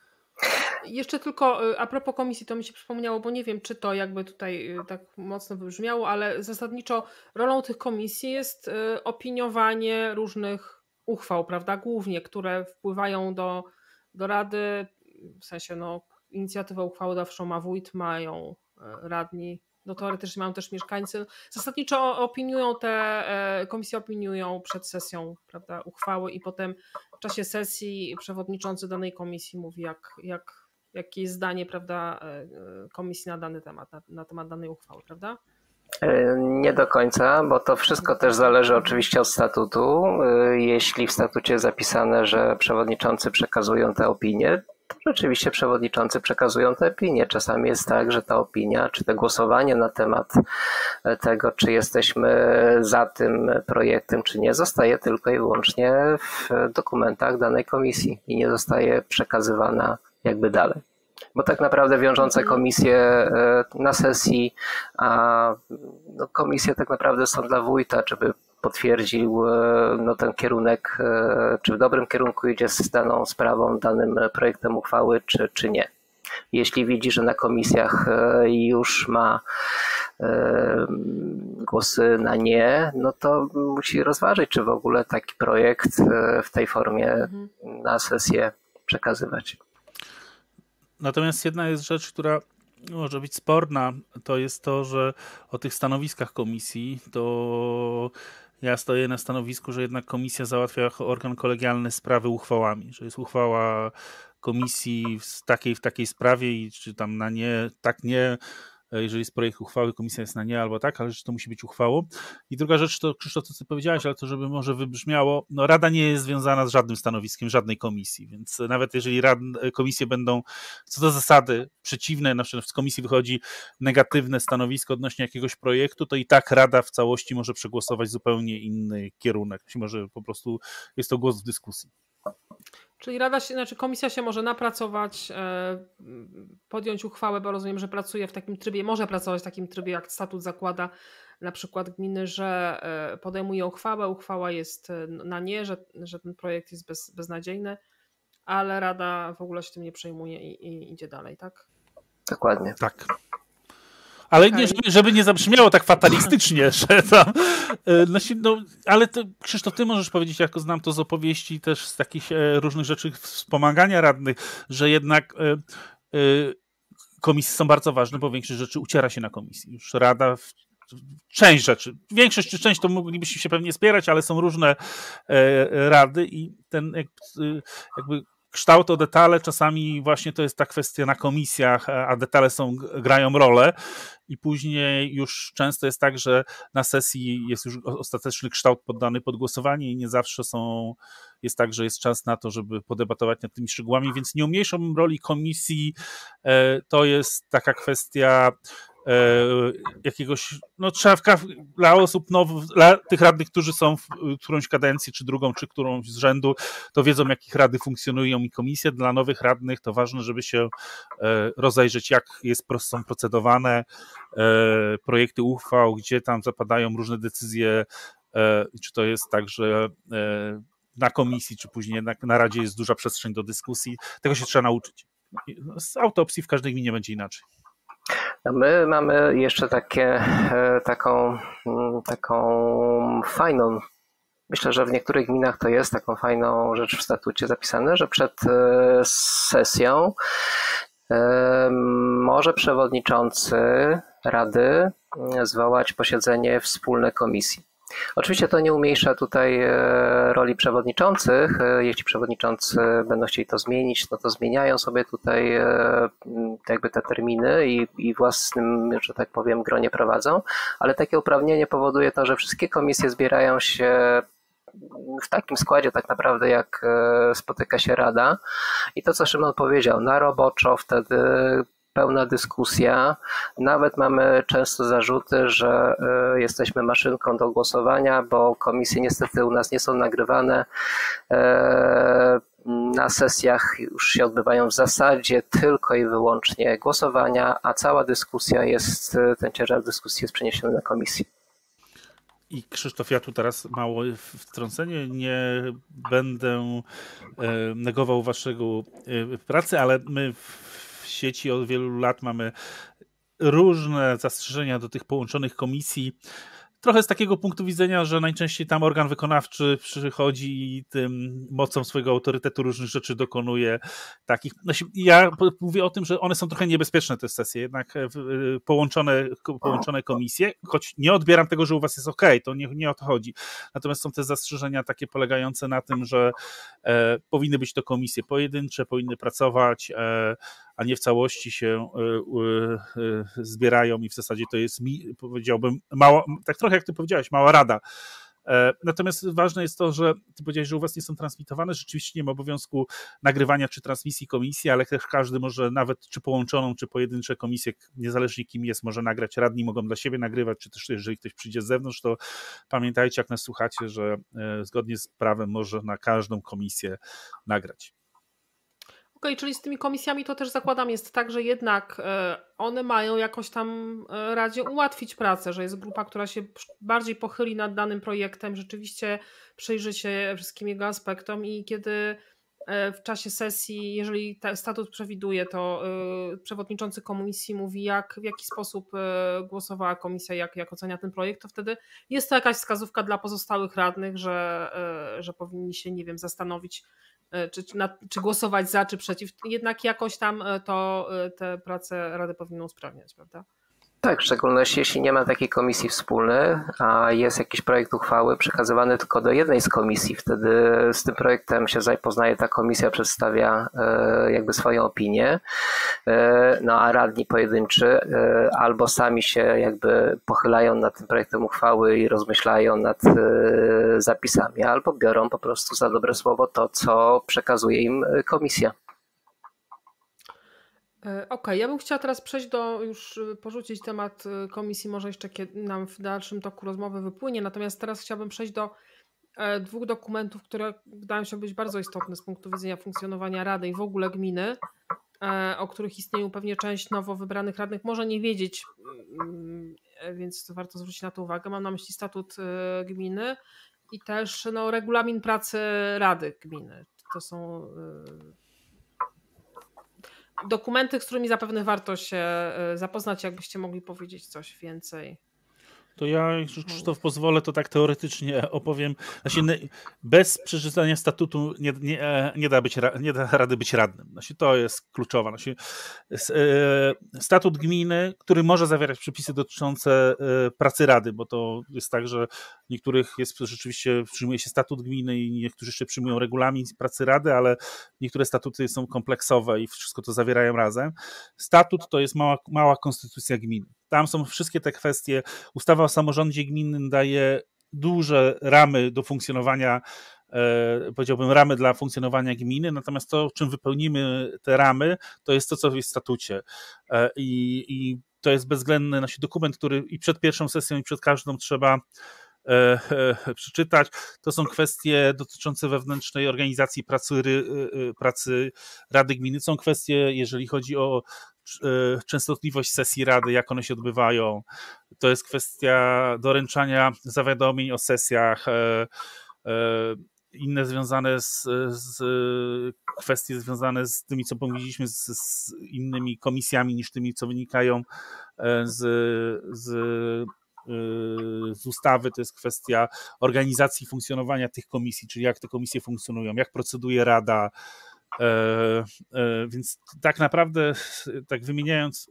Jeszcze tylko a propos komisji, to mi się przypomniało, bo nie wiem, czy to jakby tutaj tak mocno wybrzmiało, ale zasadniczo rolą tych komisji jest opiniowanie różnych uchwał, prawda, głównie, które wpływają do Rady, w sensie inicjatywę uchwałodawczą ma wójt, mają radni, teoretycznie mają też mieszkańcy. Zasadniczo opiniują komisje opiniują przed sesją, prawda, uchwały i potem w czasie sesji przewodniczący danej komisji mówi, jakie jest zdanie, prawda, komisji na dany temat, na temat danej uchwały, prawda? Nie do końca, bo to wszystko też zależy oczywiście od statutu. Jeśli w statucie jest zapisane, że przewodniczący przekazują te opinie, to rzeczywiście przewodniczący przekazują te opinie. Czasami jest tak, że ta opinia, czy to głosowanie na temat tego, czy jesteśmy za tym projektem, czy nie, zostaje tylko i wyłącznie w dokumentach danej komisji i nie zostaje przekazywana jakby dalej. Bo tak naprawdę wiążące komisje na sesji, a komisje tak naprawdę są dla wójta, żeby potwierdził ten kierunek, czy w dobrym kierunku idzie z daną sprawą, danym projektem uchwały, czy nie. Jeśli widzi, że na komisjach już ma głosy na nie, no to musi rozważyć, czy w ogóle taki projekt w tej formie na sesję przekazywać. Natomiast jedna jest rzecz, która może być sporna, to jest to, że o tych stanowiskach komisji, to ja stoję na stanowisku, że jednak komisja załatwia jako organ kolegialny sprawy uchwałami, że jest uchwała komisji w takiej sprawie i czy tam na nie, tak nie, jeżeli jest projekt uchwały, komisja jest na nie albo tak, ale że to musi być uchwałą. I druga rzecz to, Krzysztof, co ty powiedziałeś, ale to żeby może wybrzmiało, Rada nie jest związana z żadnym stanowiskiem, żadnej komisji, więc nawet jeżeli komisje będą co do zasady przeciwne, na przykład z komisji wychodzi negatywne stanowisko odnośnie jakiegoś projektu, to i tak Rada w całości może przegłosować zupełnie inny kierunek. Może po prostu jest to głos w dyskusji. Czyli komisja się może napracować, podjąć uchwałę, bo rozumiem, że pracuje w takim trybie, może pracować w takim trybie, jak statut zakłada, na przykład gminy, że podejmuje uchwałę, uchwała jest na nie, że ten projekt jest beznadziejny ale rada w ogóle się tym nie przejmuje i idzie dalej, tak? Dokładnie. Tak. Ale Okay. nie, żeby nie zabrzmiało tak fatalistycznie, że tam... No, ale to, Krzysztof, ty możesz powiedzieć, jako znam to z opowieści, też z takich różnych rzeczy wspomagania radnych, że jednak komisje są bardzo ważne, bo większość rzeczy uciera się na komisji. Już rada... Część rzeczy, większość czy część to moglibyśmy się pewnie spierać, ale są różne rady i ten jakby kształt o detale czasami właśnie to jest ta kwestia na komisjach, a detale grają rolę i później już często jest tak, że na sesji jest już ostateczny kształt poddany pod głosowanie i nie zawsze jest tak, że jest czas na to, żeby podebatować nad tymi szczegółami, więc nie umniejszą roli komisji, to jest taka kwestia jakiegoś, no trzeba dla osób nowych, dla tych radnych, którzy są w którąś kadencji, czy drugą, czy którąś z rzędu, to wiedzą, jak ich rady funkcjonują i komisje. Dla nowych radnych to ważne, żeby się rozejrzeć, jak są procedowane projekty uchwał, gdzie tam zapadają różne decyzje, czy to jest tak, że na komisji, czy później na radzie jest duża przestrzeń do dyskusji. Tego się trzeba nauczyć. Z autopsji w każdej gminie będzie inaczej. My mamy jeszcze taką fajną, myślę, że w niektórych gminach to jest taką fajną rzecz w statucie zapisane, że przed sesją może przewodniczący rady zwołać posiedzenie wspólne komisji. Oczywiście to nie umniejsza tutaj roli przewodniczących. Jeśli przewodniczący będą chcieli to zmienić, no to zmieniają sobie tutaj jakby te terminy i własnym, że tak powiem, gronie prowadzą, ale takie uprawnienie powoduje to, że wszystkie komisje zbierają się w takim składzie tak naprawdę, jak spotyka się rada i to, co Szymon powiedział, na roboczo wtedy pełna dyskusja. Nawet mamy często zarzuty, że jesteśmy maszynką do głosowania, bo komisje niestety u nas nie są nagrywane. Na sesjach już się odbywają w zasadzie tylko i wyłącznie głosowania, a cała dyskusja ten ciężar dyskusji jest przeniesiony na komisję. I Krzysztof, ja tu teraz mało wtrącenie, nie będę negował waszego pracy, ale my w sieci od wielu lat mamy różne zastrzeżenia do tych połączonych komisji. Trochę z takiego punktu widzenia, że najczęściej tam organ wykonawczy przychodzi i tym mocą swojego autorytetu różnych rzeczy dokonuje takich. Ja mówię o tym, że one są trochę niebezpieczne, te sesje, jednak połączone komisje, choć nie odbieram tego, że u was jest okej, to nie o to chodzi. Natomiast są te zastrzeżenia takie polegające na tym, że powinny być to komisje pojedyncze, powinny pracować, a nie w całości się zbierają i w zasadzie to jest, powiedziałbym, mała, tak trochę jak ty powiedziałeś, mała rada. Natomiast ważne jest to, że ty powiedziałeś, że u was nie są transmitowane, rzeczywiście nie ma obowiązku nagrywania czy transmisji komisji, ale też każdy może nawet czy połączoną, czy pojedyncze komisje, niezależnie kim jest, może nagrać. Radni mogą dla siebie nagrywać, czy też jeżeli ktoś przyjdzie z zewnątrz, to pamiętajcie, jak nas słuchacie, że zgodnie z prawem może na każdą komisję nagrać. Okej, czyli z tymi komisjami to też zakładam jest tak, że jednak one mają jakoś tam radzie ułatwić pracę, że jest grupa, która się bardziej pochyli nad danym projektem, rzeczywiście przyjrzy się wszystkim jego aspektom i kiedy w czasie sesji, jeżeli statut przewiduje, to przewodniczący komisji mówi, w jaki sposób głosowała komisja, jak ocenia ten projekt, to wtedy jest to jakaś wskazówka dla pozostałych radnych, że powinni się, nie wiem, zastanowić, czy głosować za, czy przeciw. Jednak jakoś tam te prace rady powinny usprawniać, prawda? Tak, w szczególności jeśli nie ma takiej komisji wspólnej, a jest jakiś projekt uchwały przekazywany tylko do jednej z komisji, wtedy z tym projektem się zapoznaje ta komisja, przedstawia jakby swoją opinię, no a radni pojedynczy albo sami się jakby pochylają nad tym projektem uchwały i rozmyślają nad zapisami, albo biorą po prostu za dobre słowo to, co przekazuje im komisja. Okej, ja bym chciała teraz przejść już porzucić temat komisji, może jeszcze nam w dalszym toku rozmowy wypłynie, natomiast teraz chciałabym przejść do dwóch dokumentów, które wydają się być bardzo istotne z punktu widzenia funkcjonowania rady i w ogóle gminy, o których istnieniu pewnie część nowo wybranych radnych może nie wiedzieć, więc warto zwrócić na to uwagę. Mam na myśli statut gminy i też regulamin pracy rady gminy. to są dokumenty, z którymi zapewne warto się zapoznać, jakbyście mogli powiedzieć coś więcej. To ja, Krzysztof, pozwolę, to tak teoretycznie opowiem. Znaczy, bez przeczytania statutu nie da rady być radnym. Znaczy, to jest kluczowe. Znaczy, statut gminy, który może zawierać przepisy dotyczące pracy rady, bo to jest tak, że niektórych rzeczywiście przyjmuje się statut gminy i niektórzy jeszcze przyjmują regulamin pracy rady, ale niektóre statuty są kompleksowe i wszystko to zawierają razem. Statut to jest mała konstytucja gminy. Tam są wszystkie te kwestie. Ustawa o samorządzie gminnym daje duże ramy do funkcjonowania, powiedziałbym, ramy dla funkcjonowania gminy, natomiast to, czym wypełnimy te ramy, to jest to, co jest w statucie. I to jest bezwzględny dokument, który i przed pierwszą sesją, i przed każdą trzeba przeczytać. To są kwestie dotyczące wewnętrznej organizacji pracy Rady Gminy. Są kwestie, jeżeli chodzi o częstotliwość sesji Rady, jak one się odbywają. To jest kwestia doręczania zawiadomień o sesjach, inne związane kwestie związane z tymi, co powiedzieliśmy, z innymi komisjami niż tymi, co wynikają z ustawy. To jest kwestia organizacji funkcjonowania tych komisji, czyli jak te komisje funkcjonują, jak proceduje Rada. Więc tak naprawdę, tak wymieniając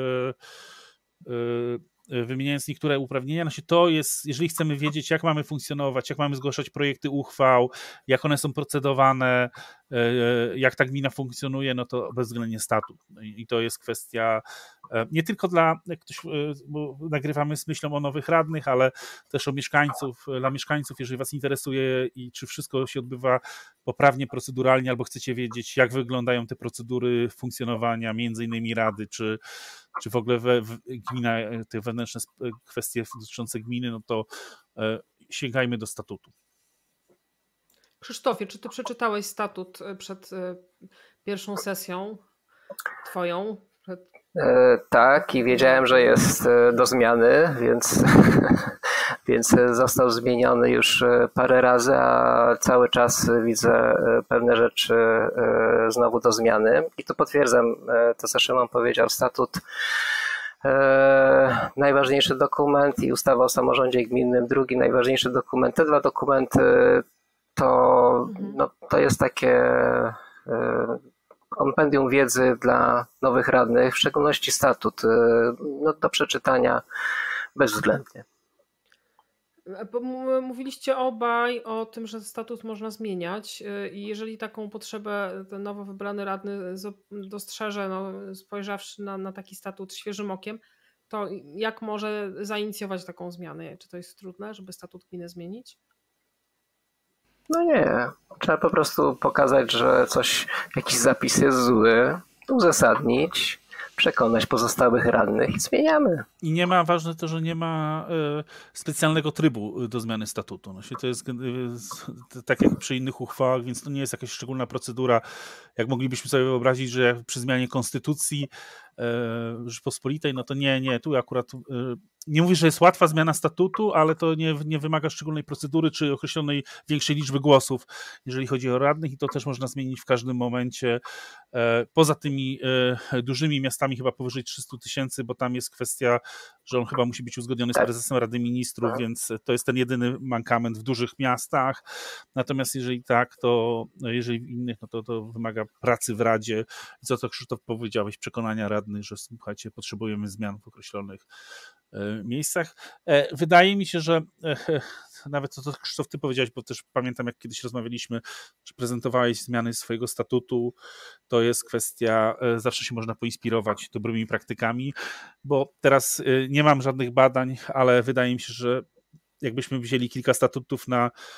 niektóre uprawnienia, to jest, jeżeli chcemy wiedzieć, jak mamy funkcjonować, jak mamy zgłaszać projekty uchwał, jak one są procedowane, jak ta gmina funkcjonuje, no to bezwzględnie statut. I to jest kwestia nie tylko bo nagrywamy z myślą o nowych radnych, ale też dla mieszkańców, jeżeli was interesuje i czy wszystko się odbywa poprawnie, proceduralnie, albo chcecie wiedzieć, jak wyglądają te procedury funkcjonowania, między innymi rady, czy w ogóle gmina, te wewnętrzne kwestie dotyczące gminy, no to sięgajmy do statutu. Krzysztofie, czy ty przeczytałeś statut przed pierwszą sesją twoją? Tak, i wiedziałem, że jest do zmiany, więc został zmieniony już parę razy, a cały czas widzę pewne rzeczy znowu do zmiany. I tu potwierdzam to, co Szymon powiedział, statut, najważniejszy dokument, i ustawa o samorządzie gminnym, drugi najważniejszy dokument. Te dwa dokumenty to jest takie kompendium wiedzy dla nowych radnych, w szczególności statut, do przeczytania bezwzględnie. Mówiliście obaj o tym, że statut można zmieniać i jeżeli taką potrzebę ten nowo wybrany radny dostrzeże, spojrzawszy na taki statut świeżym okiem, to jak może zainicjować taką zmianę? Czy to jest trudne, żeby statut gminy zmienić? No nie, trzeba po prostu pokazać, że jakiś zapis jest zły, uzasadnić, przekonać pozostałych radnych i zmieniamy. I ważne to, że nie ma specjalnego trybu do zmiany statutu. To jest tak jak przy innych uchwałach, więc to nie jest jakaś szczególna procedura, jak moglibyśmy sobie wyobrazić, że przy zmianie konstytucji Rzeczypospolitej, no to nie, tu akurat nie mówię, że jest łatwa zmiana statutu, ale to nie wymaga szczególnej procedury czy określonej większej liczby głosów, jeżeli chodzi o radnych, i to też można zmienić w każdym momencie. Poza tymi dużymi miastami, chyba powyżej 300 000, bo tam jest kwestia, że on chyba musi być uzgodniony z prezesem Rady Ministrów, więc to jest ten jedyny mankament w dużych miastach. Natomiast jeżeli tak, to jeżeli w innych, no to wymaga pracy w Radzie. I co Krzysztof powiedziałeś, przekonania radnych, że słuchajcie, potrzebujemy zmian w określonych miejscach. Wydaje mi się, że nawet to, co Krzysztof, ty powiedziałeś, bo też pamiętam, jak kiedyś rozmawialiśmy, czy prezentowałeś zmiany swojego statutu, to jest kwestia, zawsze się można poinspirować dobrymi praktykami, bo teraz nie mam żadnych badań, ale wydaje mi się, że jakbyśmy wzięli kilka statutów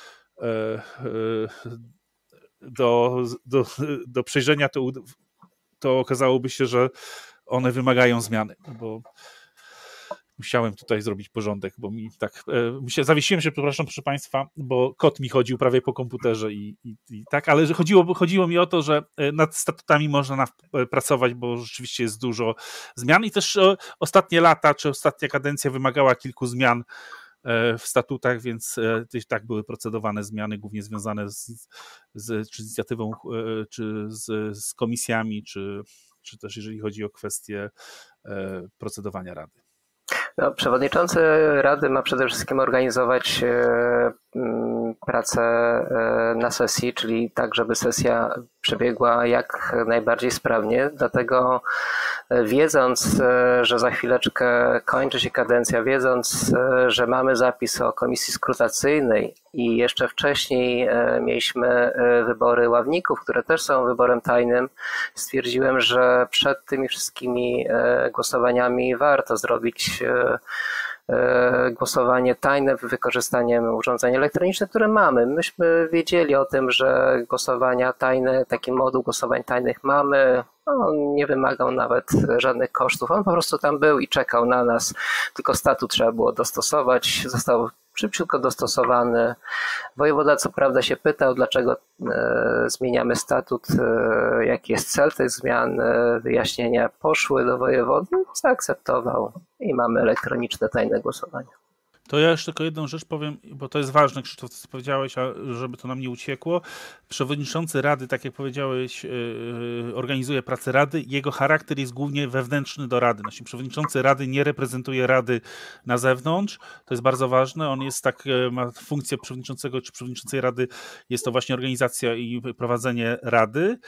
do przejrzenia, to okazałoby się, że one wymagają zmiany, bo musiałem tutaj zrobić porządek, bo mi tak zawiesiłem się, przepraszam, proszę Państwa, bo kot mi chodził prawie po komputerze i tak, ale chodziło mi o to, że nad statutami można pracować, bo rzeczywiście jest dużo zmian i też ostatnie lata, czy ostatnia kadencja wymagała kilku zmian w statutach, więc tak były procedowane zmiany, głównie związane czy z inicjatywą, czy z komisjami, czy też jeżeli chodzi o kwestie procedowania Rady. No, przewodniczący Rady ma przede wszystkim organizować pracę na sesji, czyli tak, żeby sesja przebiegła jak najbardziej sprawnie. Dlatego wiedząc, że za chwileczkę kończy się kadencja, wiedząc, że mamy zapis o komisji skrutacyjnej i jeszcze wcześniej mieliśmy wybory ławników, które też są wyborem tajnym, stwierdziłem, że przed tymi wszystkimi głosowaniami warto zrobić głosowanie tajne z wykorzystaniem urządzeń elektronicznych, które mamy. Myśmy wiedzieli o tym, że głosowania tajne, taki moduł głosowań tajnych mamy. On nie wymagał nawet żadnych kosztów. On po prostu tam był i czekał na nas. Tylko statut trzeba było dostosować. Został szybciutko dostosowany. Wojewoda co prawda się pytał, dlaczego zmieniamy statut, jaki jest cel tych zmian. Wyjaśnienia poszły do wojewody, zaakceptował i mamy elektroniczne tajne głosowanie. To ja jeszcze tylko jedną rzecz powiem, bo to jest ważne, Krzysztof, co powiedziałeś, a żeby to nam nie uciekło. Przewodniczący Rady, tak jak powiedziałeś, organizuje pracę Rady. Jego charakter jest głównie wewnętrzny do Rady. Znaczy, przewodniczący Rady nie reprezentuje Rady na zewnątrz. To jest bardzo ważne. On jest ma funkcję przewodniczącego czy przewodniczącej Rady. Jest to właśnie organizacja i prowadzenie Rady.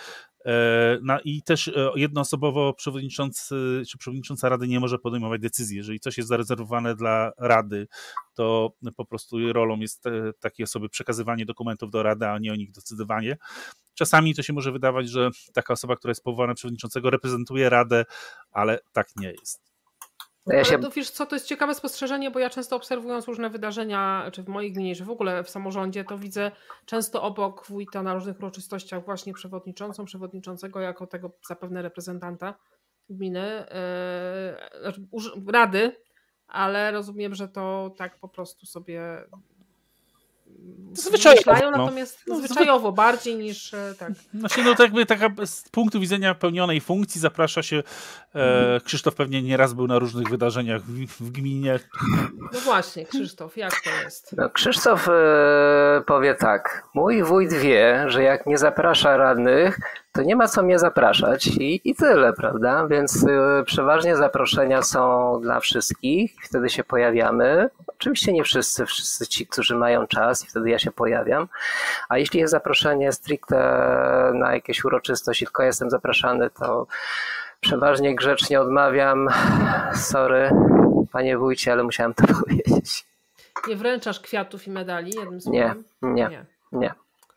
I też jednoosobowo przewodniczący czy przewodnicząca Rady nie może podejmować decyzji. Jeżeli coś jest zarezerwowane dla Rady, to po prostu rolą jest takiej osoby przekazywanie dokumentów do Rady, a nie o nich decydowanie. Czasami to się może wydawać, że taka osoba, która jest powołana przewodniczącego, reprezentuje Radę, ale tak nie jest. Ale to wiesz co, to jest ciekawe spostrzeżenie, bo ja często obserwując różne wydarzenia, czy w mojej gminie, czy w ogóle w samorządzie, to widzę często obok wójta na różnych uroczystościach właśnie przewodniczącego jako tego zapewne reprezentanta gminy, Rady, ale rozumiem, że to tak po prostu sobie zwyczajowo, natomiast zwyczajowo bardziej niż tak. Znaczy, no to jakby taka z punktu widzenia pełnionej funkcji zaprasza się, Krzysztof pewnie nieraz był na różnych wydarzeniach w gminie. No właśnie, Krzysztof, jak to jest? No, Krzysztof powie tak, mój wójt wie, że jak nie zaprasza radnych, to nie ma co mnie zapraszać i tyle, prawda? Więc przeważnie zaproszenia są dla wszystkich, wtedy się pojawiamy. Oczywiście nie wszyscy ci, którzy mają czas i wtedy ja się pojawiam. A jeśli jest zaproszenie stricte na jakieś uroczystość i tylko jestem zapraszany, to przeważnie grzecznie odmawiam. Sorry, panie wójcie, ale musiałem to powiedzieć. Nie wręczasz kwiatów i medali jednym słowem? Nie.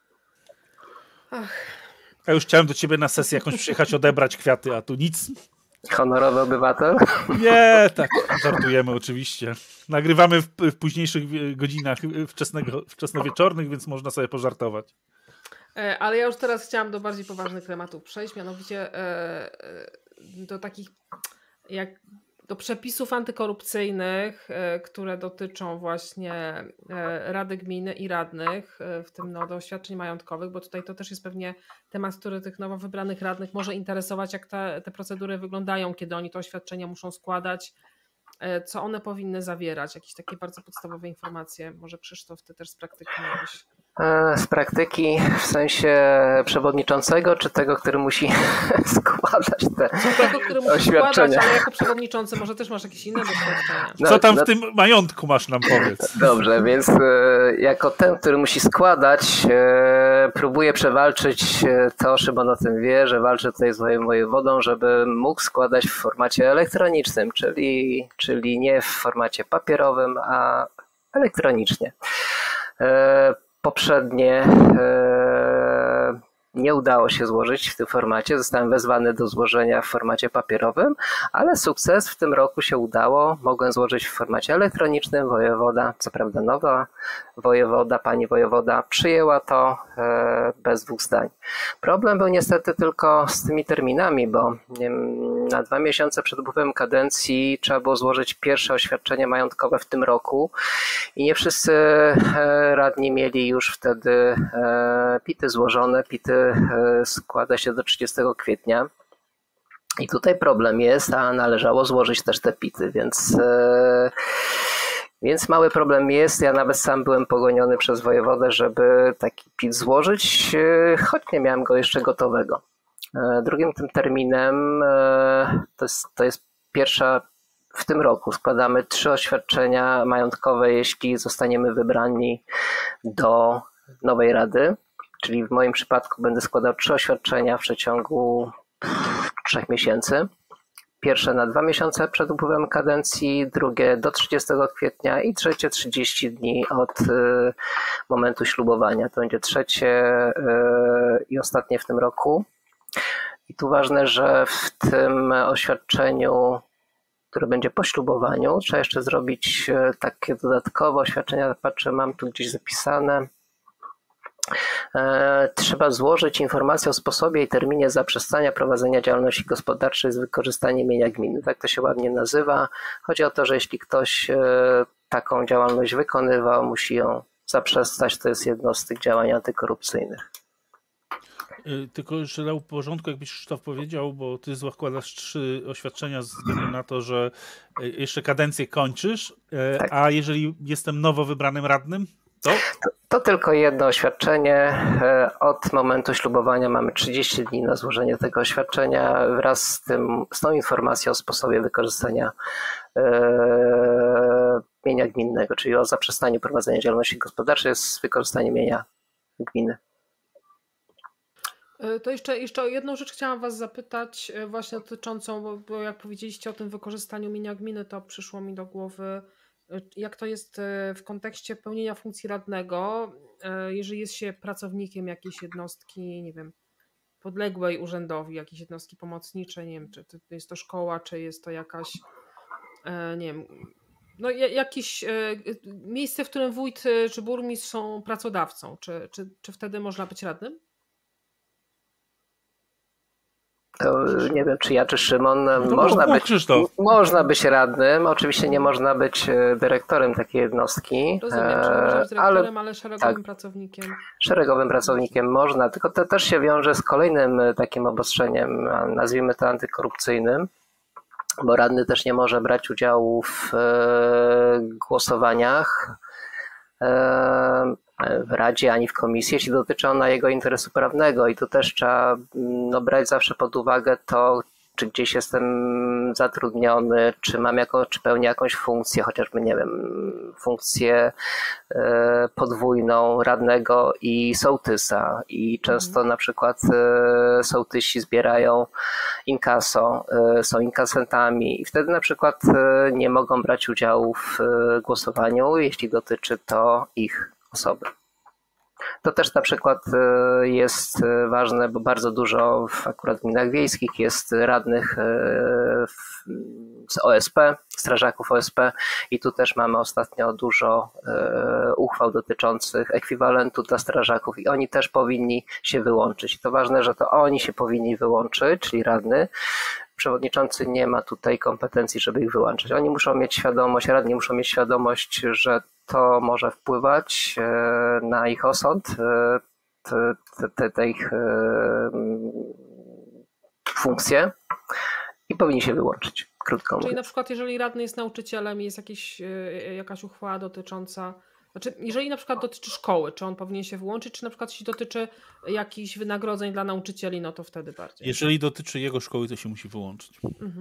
Ach. Ja już chciałem do ciebie na sesję jakąś przyjechać odebrać kwiaty, a tu nic. Honorowy obywatel? Nie, tak, żartujemy oczywiście. Nagrywamy w późniejszych godzinach wczesnowieczornych, więc można sobie pożartować. Ale ja już teraz chciałam do bardziej poważnych tematów przejść, mianowicie do takich do przepisów antykorupcyjnych, które dotyczą właśnie Rady Gminy i radnych, w tym do oświadczeń majątkowych, bo tutaj to też jest pewnie temat, który tych nowo wybranych radnych może interesować, jak te procedury wyglądają, kiedy oni to oświadczenia muszą składać, co one powinny zawierać, jakieś takie bardzo podstawowe informacje. Może Krzysztof, ty też z praktyki miałeś. Z praktyki w sensie przewodniczącego, czy tego, który musi składać te tego, który musi oświadczenia? Składać, ale jako przewodniczący może też masz jakieś inne doświadczenia. Co tam w tym majątku masz, nam powiedz. Dobrze, więc jako ten, który musi składać, próbuję przewalczyć to, Szymon o tym wie, że walczę tutaj z moim wojewodą, żeby mógł składać w formacie elektronicznym, czyli nie w formacie papierowym, a elektronicznie. Poprzednie nie udało się złożyć w tym formacie. Zostałem wezwany do złożenia w formacie papierowym, ale sukces w tym roku się udało. Mogłem złożyć w formacie elektronicznym. Wojewoda, co prawda nowa wojewoda, pani wojewoda przyjęła to bez dwóch zdań. Problem był niestety tylko z tymi terminami, bo na 2 miesiące przed upływem kadencji trzeba było złożyć pierwsze oświadczenie majątkowe w tym roku i nie wszyscy radni mieli już wtedy PIT-y złożone. PIT-y składa się do 30 kwietnia. I tutaj problem jest, a należało złożyć też te PIT-y, więc Więc mały problem jest. Ja nawet sam byłem pogoniony przez wojewodę, żeby taki PIT złożyć, choć nie miałem go jeszcze gotowego. Drugim tym terminem to jest pierwsza w tym roku. Składamy 3 oświadczenia majątkowe, jeśli zostaniemy wybrani do nowej rady. Czyli w moim przypadku będę składał 3 oświadczenia w przeciągu 3 miesięcy. Pierwsze na 2 miesiące przed upływem kadencji, drugie do 30 kwietnia i trzecie 30 dni od momentu ślubowania. To będzie trzecie i ostatnie w tym roku. I tu ważne, że w tym oświadczeniu, które będzie po ślubowaniu, trzeba jeszcze zrobić takie dodatkowe oświadczenia. Patrzę, mam tu gdzieś zapisane. Trzeba złożyć informację o sposobie i terminie zaprzestania prowadzenia działalności gospodarczej z wykorzystaniem mienia gminy. Tak to się ładnie nazywa. Chodzi o to, że jeśli ktoś taką działalność wykonywał, musi ją zaprzestać. To jest jedno z tych działań antykorupcyjnych. Tylko jeszcze dla porządku, jakbyś Krzysztof powiedział, bo ty zakładasz 3 oświadczenia ze względu na to, że jeszcze kadencję kończysz, tak. A jeżeli jestem nowo wybranym radnym, to tylko jedno oświadczenie. Od momentu ślubowania mamy 30 dni na złożenie tego oświadczenia wraz z tą informacją o sposobie wykorzystania mienia gminnego, czyli o zaprzestaniu prowadzenia działalności gospodarczej z wykorzystaniem mienia gminy. To jeszcze o jedną rzecz chciałam was zapytać, właśnie dotyczącą, bo jak powiedzieliście o tym wykorzystaniu mienia gminy, to przyszło mi do głowy, jak to jest w kontekście pełnienia funkcji radnego, jeżeli jest się pracownikiem jakiejś jednostki, nie wiem, podległej urzędowi, jakiejś jednostki pomocniczej, nie wiem, czy to jest to szkoła, czy jest to jakaś, nie wiem, no jakieś miejsce, w którym wójt czy burmistrz są pracodawcą, czy wtedy można być radnym? To nie wiem, czy ja, czy Szymon. Można być radnym. Oczywiście nie można być dyrektorem takiej jednostki. Rozumiem, że można być dyrektorem, ale szeregowym pracownikiem. Szeregowym pracownikiem można, tylko to też się wiąże z kolejnym takim obostrzeniem, nazwijmy to antykorupcyjnym, bo radny też nie może brać udziału w głosowaniach w Radzie ani w komisji, jeśli dotyczy ona jego interesu prawnego. I tu też trzeba brać zawsze pod uwagę to, czy gdzieś jestem zatrudniony, czy pełnię jakąś funkcję, chociażby, nie wiem, funkcję podwójną radnego i sołtysa. I często na przykład sołtysi zbierają inkaso, są inkasentami i wtedy na przykład nie mogą brać udziału w głosowaniu, jeśli dotyczy to ich osoby. To też na przykład jest ważne, bo bardzo dużo w akurat gminach wiejskich jest radnych z OSP, strażaków OSP i tu też mamy ostatnio dużo uchwał dotyczących ekwiwalentu dla strażaków i oni też powinni się wyłączyć. To ważne, że to oni się powinni wyłączyć, czyli radny. Przewodniczący nie ma tutaj kompetencji, żeby ich wyłączyć. Oni muszą mieć świadomość, radni muszą mieć świadomość, że to może wpływać na ich osąd, te ich funkcje i powinni się wyłączyć, krótko mówiąc. Czyli na przykład jeżeli radny jest nauczycielem i jest jakaś uchwała dotycząca, znaczy jeżeli na przykład dotyczy szkoły, czy on powinien się wyłączyć, czy na przykład jeśli dotyczy jakichś wynagrodzeń dla nauczycieli, no to wtedy bardziej. Jeżeli dotyczy jego szkoły, to się musi wyłączyć.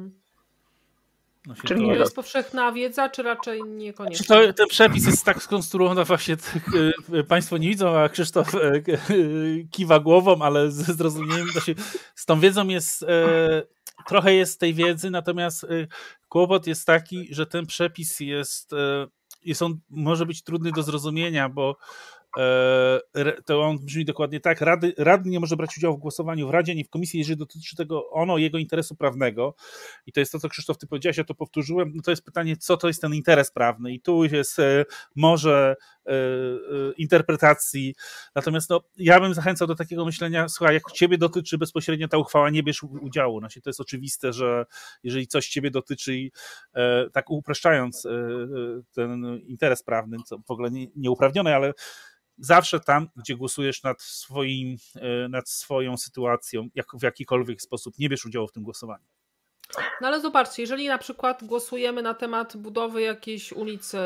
Czyli to jest powszechna wiedza, czy raczej niekoniecznie? Ten przepis jest tak skonstruowany, właśnie Państwo nie widzą, a Krzysztof kiwa głową, ale ze zrozumieniem z tą wiedzą jest trochę jest tej wiedzy, natomiast kłopot jest taki, że ten przepis on może być trudny do zrozumienia, bo to on brzmi dokładnie tak. Radny nie może brać udziału w głosowaniu w Radzie, ani w komisji, jeżeli dotyczy tego jego interesu prawnego. I to jest to, co Krzysztof, ty powiedziałeś, ja to powtórzyłem. No to jest pytanie, co to jest ten interes prawny. I tu jest może interpretacji. Natomiast ja bym zachęcał do takiego myślenia, słuchaj, jak ciebie dotyczy bezpośrednio ta uchwała, nie bierz udziału. Znaczy, to jest oczywiste, że jeżeli coś ciebie dotyczy, tak upraszczając ten interes prawny, co w ogóle nieuprawnione, ale zawsze tam, gdzie głosujesz nad swoją sytuacją, w jakikolwiek sposób, nie bierz udziału w tym głosowaniu. No ale zobaczcie, jeżeli na przykład głosujemy na temat budowy jakiejś ulicy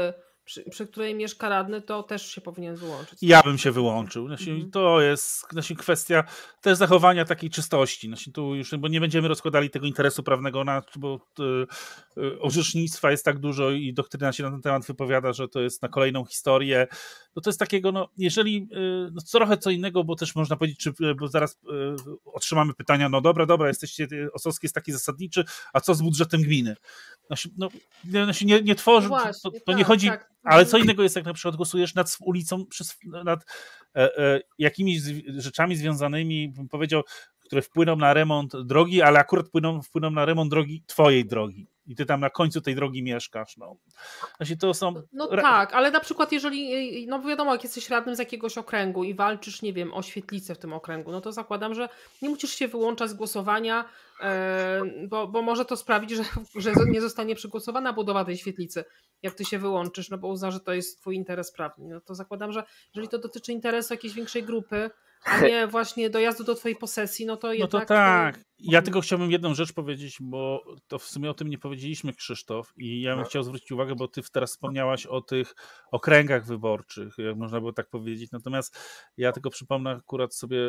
przy której mieszka radny, to też się powinien wyłączyć. Ja bym się wyłączył. To jest kwestia też zachowania takiej czystości. Tu już, bo nie będziemy rozkładali tego interesu prawnego, bo orzecznictwa jest tak dużo i doktryna się na ten temat wypowiada, że to jest na kolejną historię. To jest takiego, jeżeli trochę co innego, bo też można powiedzieć, bo zaraz otrzymamy pytania, dobra, Ossowski jest taki zasadniczy, a co z budżetem gminy? Nie tworzy, to nie chodzi, ale co innego jest, jak na przykład głosujesz nad ulicą, nad jakimiś rzeczami związanymi, bym powiedział, które wpłyną na remont drogi, ale akurat wpłyną na remont drogi, twojej drogi. I ty tam na końcu tej drogi mieszkasz. To są... Tak, ale na przykład jeżeli, wiadomo, jak jesteś radnym z jakiegoś okręgu i walczysz, nie wiem, o świetlicę w tym okręgu, to zakładam, że nie musisz się wyłączać z głosowania, bo może to sprawić, że nie zostanie przegłosowana budowa tej świetlicy, jak ty się wyłączysz, bo uzna, że to jest twój interes prawny. To zakładam, że jeżeli to dotyczy interesu jakiejś większej grupy, a nie właśnie dojazdu do twojej posesji, to jednak... No to tak. Ja tylko chciałbym jedną rzecz powiedzieć, bo to w sumie o tym nie powiedzieliśmy, Krzysztof, i ja bym chciał zwrócić uwagę, bo ty teraz wspomniałaś o tych okręgach wyborczych, jak można było tak powiedzieć, natomiast ja tylko przypomnę, akurat sobie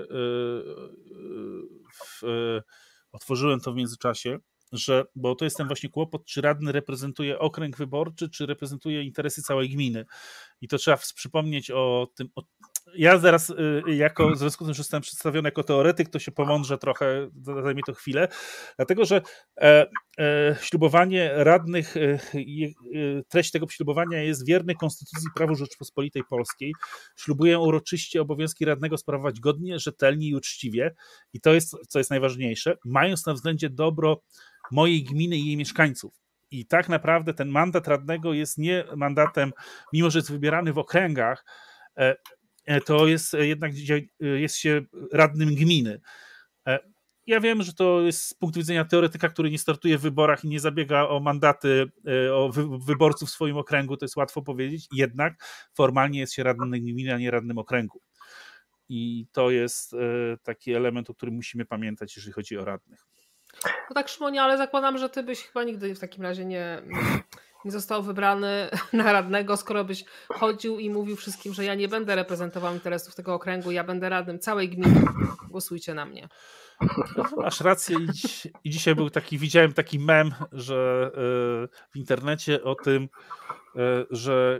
otworzyłem to w międzyczasie, bo to jest ten właśnie kłopot, czy radny reprezentuje okręg wyborczy, czy reprezentuje interesy całej gminy. I to trzeba przypomnieć o tym. Ja zaraz, w związku z tym, że zostałem przedstawiony jako teoretyk, to się pomądrzę trochę, zajmie to chwilę, dlatego że ślubowanie radnych, treść tego ślubowania jest wierny Konstytucji i prawu Rzeczypospolitej Polskiej. Ślubuję uroczyście obowiązki radnego sprawować godnie, rzetelnie i uczciwie. I to jest, co jest najważniejsze, mając na względzie dobro mojej gminy i jej mieszkańców. I tak naprawdę ten mandat radnego jest nie mandatem, mimo że jest wybierany w okręgach, to jest jednak, jest się radnym gminy. Ja wiem, że to jest z punktu widzenia teoretyka, który nie startuje w wyborach i nie zabiega o mandaty, o wyborców w swoim okręgu, to jest łatwo powiedzieć, jednak formalnie jest się radnym gminy, a nie radnym okręgu. I to jest taki element, o którym musimy pamiętać, jeżeli chodzi o radnych. No tak, Szymonie, ale zakładam, że ty byś chyba nigdy w takim razie nie został wybrany na radnego, skoro byś chodził i mówił wszystkim, że ja nie będę reprezentował interesów tego okręgu, ja będę radnym całej gminy, głosujcie na mnie. Masz rację i dzisiaj widziałem taki mem, że w internecie o tym, że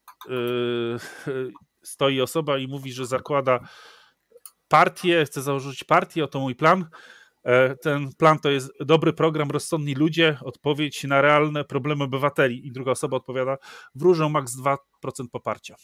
stoi osoba i mówi, że zakłada partię, chce założyć partię, oto mój plan. Ten plan to jest dobry program, rozsądni ludzie, odpowiedź na realne problemy obywateli. I druga osoba odpowiada, wróżę maks 2% poparcia.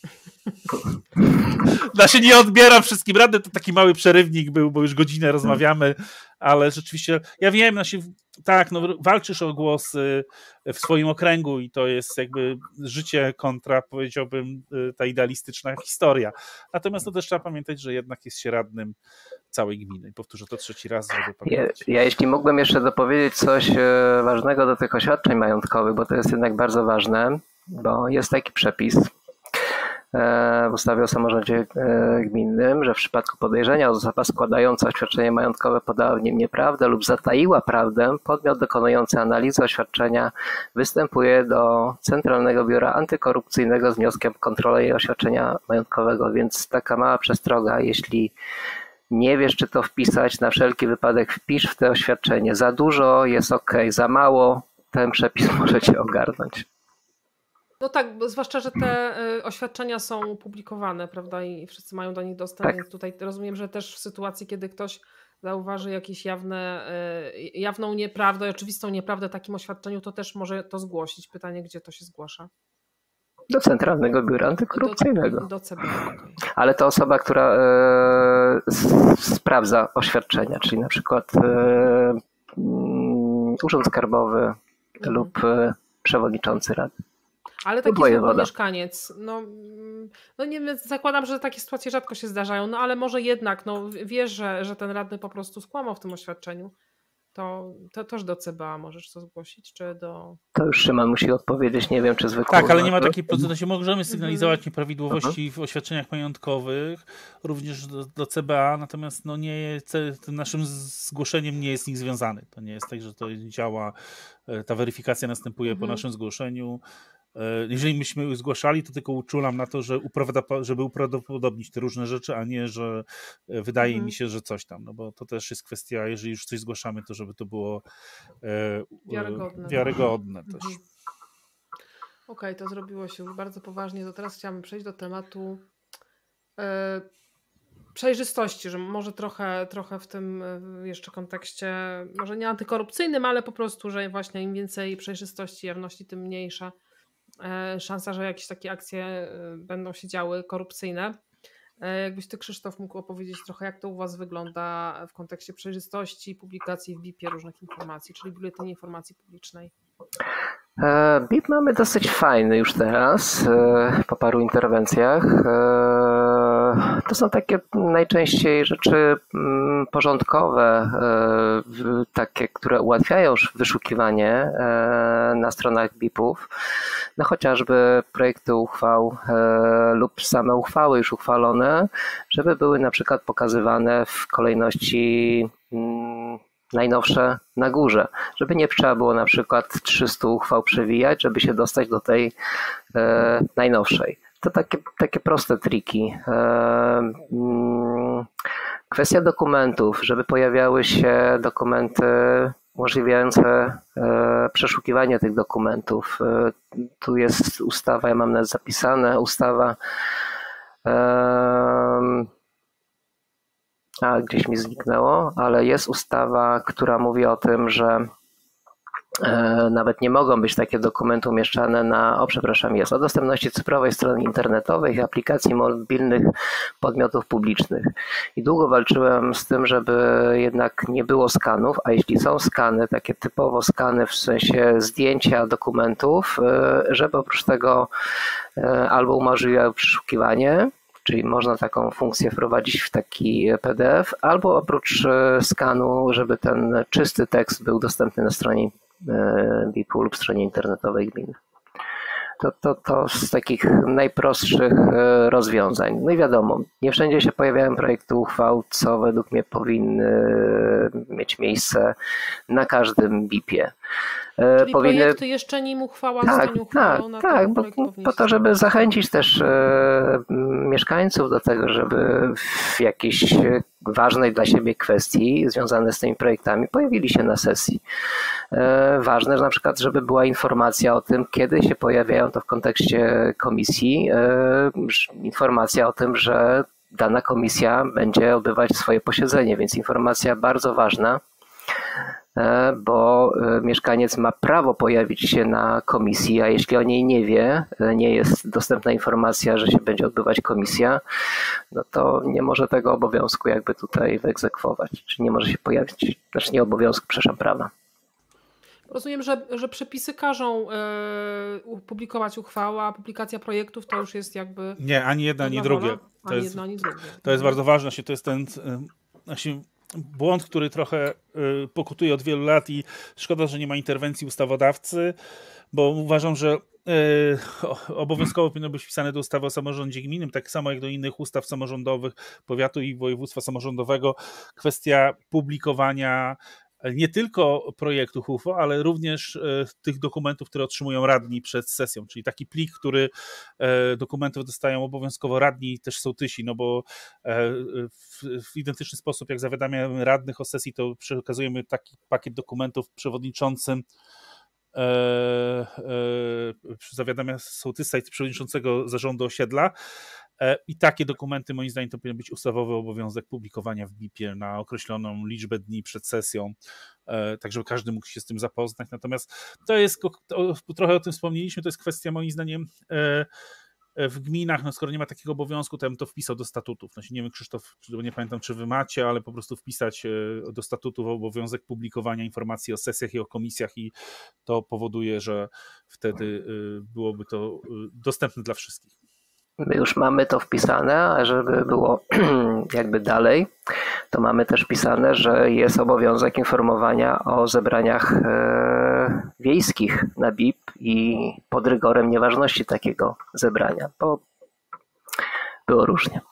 Nie odbieram wszystkim rady, to taki mały przerywnik był, bo już godzinę rozmawiamy, ale rzeczywiście, ja wiem, walczysz o głos w swoim okręgu i to jest jakby życie kontra, powiedziałbym, ta idealistyczna historia. Natomiast też trzeba pamiętać, że jednak jest się radnym całej gminy. I powtórzę to 3 razy, żeby pamiętać. Ja jeśli mógłbym jeszcze dopowiedzieć coś ważnego do tych oświadczeń majątkowych, bo to jest jednak bardzo ważne, bo jest taki przepis w ustawie o samorządzie gminnym, że w przypadku podejrzenia osoba składająca oświadczenie majątkowe podała w nim nieprawdę lub zataiła prawdę, podmiot dokonujący analizy oświadczenia występuje do Centralnego Biura Antykorupcyjnego z wnioskiem o kontrolę jej oświadczenia majątkowego, więc taka mała przestroga, jeśli nie wiesz, czy to wpisać, na wszelki wypadek wpisz w to oświadczenie. Za dużo jest ok, za mało ten przepis możecie ogarnąć. No tak, zwłaszcza, że te oświadczenia są publikowane, prawda, i wszyscy mają do nich dostęp, tak. Więc tutaj rozumiem, że też w sytuacji, kiedy ktoś zauważy jakieś jawną nieprawdę, oczywistą nieprawdę w takim oświadczeniu, to też może to zgłosić. Pytanie, gdzie to się zgłasza? Do Centralnego Biura Antykorupcyjnego. Do CBA. Ale to osoba, która sprawdza oświadczenia, czyli na przykład Urząd Skarbowy lub przewodniczący Rady. Ale taki zwykły mieszkaniec, nie, zakładam, że takie sytuacje rzadko się zdarzają, ale może jednak wiesz, że ten radny po prostu skłamał w tym oświadczeniu, to też do CBA możesz to zgłosić, czy do... To już Szymon musi odpowiedzieć, nie wiem, czy zwykle. Tak, ale nie ma takiej procedury, możemy sygnalizować nieprawidłowości w oświadczeniach majątkowych, również do CBA, natomiast tym naszym zgłoszeniem nie jest nikt związany. To nie jest tak, że to działa, ta weryfikacja następuje po naszym zgłoszeniu. jeżeli myśmy już zgłaszali, to tylko uczulam na to, żeby uprawdopodobnić te różne rzeczy, a nie, że wydaje mi się, że coś tam, no bo to też jest kwestia, jeżeli już coś zgłaszamy, to żeby to było wiarygodne też. Okej, to zrobiło się już bardzo poważnie, to teraz chciałabym przejść do tematu przejrzystości, że może trochę w tym jeszcze kontekście, może nie antykorupcyjnym, ale po prostu, że właśnie im więcej przejrzystości, jawności, tym mniejsza szansa, że jakieś takie akcje będą się działy korupcyjne. Jakbyś ty, Krzysztof, mógł opowiedzieć trochę, jak to u was wygląda w kontekście przejrzystości, publikacji w BIP-ie różnych informacji, czyli Biuletynie Informacji Publicznej. BIP mamy dosyć fajny już teraz, po paru interwencjach. To są takie najczęściej rzeczy porządkowe, takie, które ułatwiają już wyszukiwanie na stronach BIP-ów. No chociażby projekty uchwał lub same uchwały już uchwalone, żeby były na przykład pokazywane w kolejności najnowsze na górze, żeby nie trzeba było na przykład 300 uchwał przewijać, żeby się dostać do tej najnowszej. To takie proste triki. Kwestia dokumentów, żeby pojawiały się dokumenty umożliwiające przeszukiwanie tych dokumentów. Tu jest ustawa, ja mam nawet zapisane, ustawa gdzieś mi zniknęło, ale jest ustawa, która mówi o tym, że nawet nie mogą być takie dokumenty umieszczane jest o dostępności cyfrowej strony internetowych i aplikacji mobilnych podmiotów publicznych. I długo walczyłem z tym, żeby jednak nie było skanów, a jeśli są skany, takie typowo skany w sensie zdjęcia dokumentów, żeby oprócz tego albo umożliwiały przeszukiwanie, czyli można taką funkcję wprowadzić w taki PDF, albo oprócz skanu, żeby ten czysty tekst był dostępny na stronie BIP-u lub stronie internetowej gminy. To z takich najprostszych rozwiązań. No i wiadomo, nie wszędzie się pojawiają projekty uchwał, co według mnie powinny mieć miejsce na każdym BIP-ie. Czyli projekty jeszcze nim uchwała zostanie uchwalona. Tak, po to, żeby zachęcić też mieszkańców do tego, żeby w jakiejś ważnej dla siebie kwestii związane z tymi projektami pojawili się na sesji. Ważne, że na przykład, żeby była informacja o tym, kiedy się pojawiają, to w kontekście komisji, informacja o tym, że dana komisja będzie odbywać swoje posiedzenie, więc informacja bardzo ważna, bo mieszkaniec ma prawo pojawić się na komisji, a jeśli o niej nie wie, nie jest dostępna informacja, że się będzie odbywać komisja, no to nie może tego obowiązku jakby tutaj wyegzekwować, czy nie może się pojawić, znaczy nie obowiązku, przepraszam, prawa. Rozumiem, że przepisy każą publikować uchwałę, a publikacja projektów to już jest jakby... Nie, ani jedno, ani drugie. To jest bardzo ważne. To jest ten błąd, który trochę pokutuje od wielu lat i szkoda, że nie ma interwencji ustawodawcy, bo uważam, że obowiązkowo powinno być wpisane do ustawy o samorządzie gminnym, tak samo jak do innych ustaw samorządowych, powiatu i województwa samorządowego, kwestia publikowania nie tylko projektów UFO, ale również tych dokumentów, które otrzymują radni przed sesją, czyli taki plik, który dokumentów dostają obowiązkowo radni i też sołtysi, no bo w identyczny sposób jak zawiadamiamy radnych o sesji, to przekazujemy taki pakiet dokumentów przewodniczącym, zawiadamia sołtysa i przewodniczącego zarządu osiedla. I takie dokumenty, moim zdaniem, to powinien być ustawowy obowiązek publikowania w BIP-ie na określoną liczbę dni przed sesją, tak żeby każdy mógł się z tym zapoznać. Natomiast to jest, trochę o tym wspomnieliśmy, to jest kwestia, moim zdaniem, w gminach, no skoro nie ma takiego obowiązku, to ja bym to wpisał do statutów. No, nie wiem, Krzysztof, nie pamiętam, czy wy macie, ale po prostu wpisać do statutów obowiązek publikowania informacji o sesjach i o komisjach i to powoduje, że wtedy byłoby to dostępne dla wszystkich. My już mamy to wpisane, a żeby było jakby dalej, to mamy też wpisane, że jest obowiązek informowania o zebraniach wiejskich na BIP i pod rygorem nieważności takiego zebrania, bo było różnie.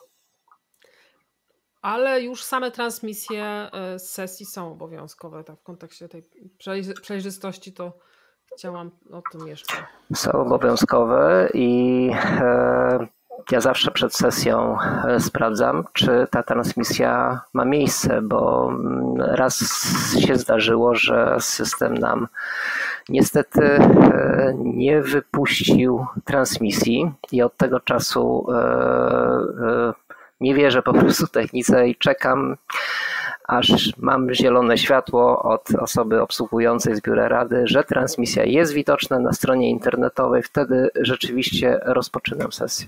Ale już same transmisje z sesji są obowiązkowe, tak w kontekście tej przejrzystości to chciałam o tym jeszcze. Są obowiązkowe i ja zawsze przed sesją sprawdzam, czy ta transmisja ma miejsce, bo raz się zdarzyło, że system nam niestety nie wypuścił transmisji i od tego czasu nie wierzę po prostu technice i czekam, aż mam zielone światło od osoby obsługującej z biura rady, że transmisja jest widoczna na stronie internetowej. Wtedy rzeczywiście rozpoczynam sesję.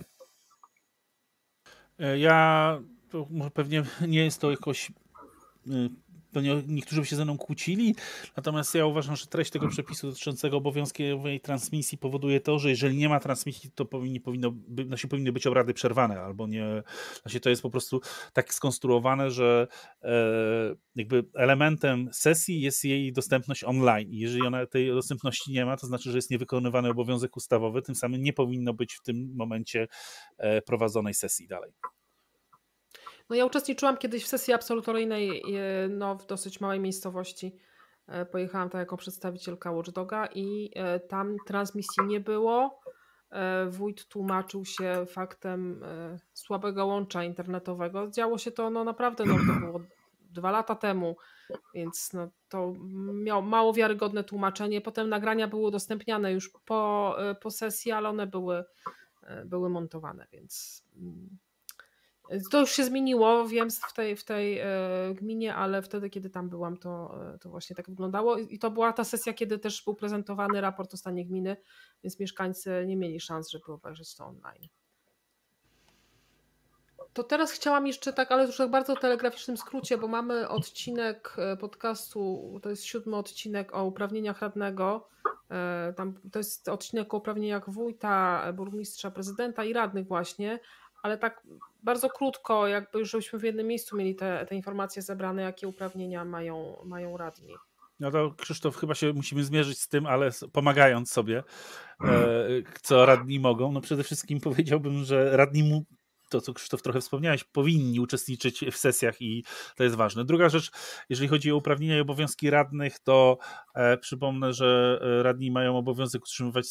Pewnie nie jest to jakoś... Pewnie niektórzy by się ze mną kłócili, natomiast ja uważam, że treść tego przepisu dotyczącego obowiązkowej transmisji powoduje to, że jeżeli nie ma transmisji, to powinny być obrady przerwane, albo nie. To jest po prostu tak skonstruowane, że jakby elementem sesji jest jej dostępność online. I jeżeli tej dostępności nie ma, to znaczy, że jest niewykonywany obowiązek ustawowy, tym samym nie powinno być w tym momencie prowadzonej sesji dalej. No ja uczestniczyłam kiedyś w sesji absolutoryjnej w dosyć małej miejscowości. Pojechałam tam jako przedstawicielka Watchdoga i tam transmisji nie było. Wójt tłumaczył się faktem słabego łącza internetowego. Działo się to naprawdę, to było 2 lata temu, więc to miało mało wiarygodne tłumaczenie. Potem nagrania były udostępniane już po sesji, ale one były montowane, więc... To już się zmieniło, wiem, w tej gminie, ale wtedy, kiedy tam byłam, to właśnie tak wyglądało. I to była ta sesja, kiedy też był prezentowany raport o stanie gminy, więc mieszkańcy nie mieli szans, żeby obejrzeć to online. To teraz chciałam jeszcze ale już w bardzo telegraficznym skrócie, bo mamy odcinek podcastu, to jest 7. odcinek o uprawnieniach radnego. To jest odcinek o uprawnieniach wójta, burmistrza, prezydenta i radnych właśnie. Ale tak bardzo krótko, jakby już żebyśmy w jednym miejscu mieli te informacje zebrane, jakie uprawnienia mają radni. No to Krzysztof, chyba się musimy zmierzyć z tym, ale pomagając sobie, co radni mogą. No przede wszystkim powiedziałbym, że radni, to co Krzysztof trochę wspomniałeś, powinni uczestniczyć w sesjach i to jest ważne. Druga rzecz, jeżeli chodzi o uprawnienia i obowiązki radnych, to przypomnę, że radni mają obowiązek utrzymywać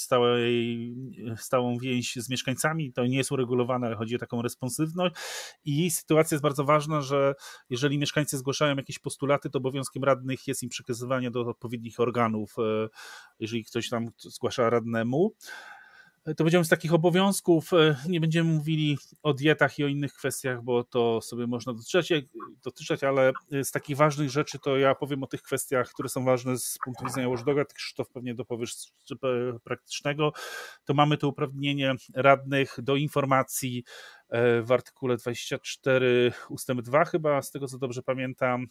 stałą więź z mieszkańcami. To nie jest uregulowane, ale chodzi o taką responsywność i sytuacja jest bardzo ważna, że jeżeli mieszkańcy zgłaszają jakieś postulaty, to obowiązkiem radnych jest im przekazywanie do odpowiednich organów, jeżeli ktoś tam zgłasza radnemu. To powiedziałem z takich obowiązków, nie będziemy mówili o dietach i o innych kwestiach, bo to sobie można dotyczać, ale z takich ważnych rzeczy to ja powiem o tych kwestiach, które są ważne z punktu widzenia Watchdoga, ty Krzysztof pewnie dopowiesz praktycznego. To mamy to uprawnienie radnych do informacji w artykule 24 ustęp 2 chyba, z tego co dobrze pamiętam,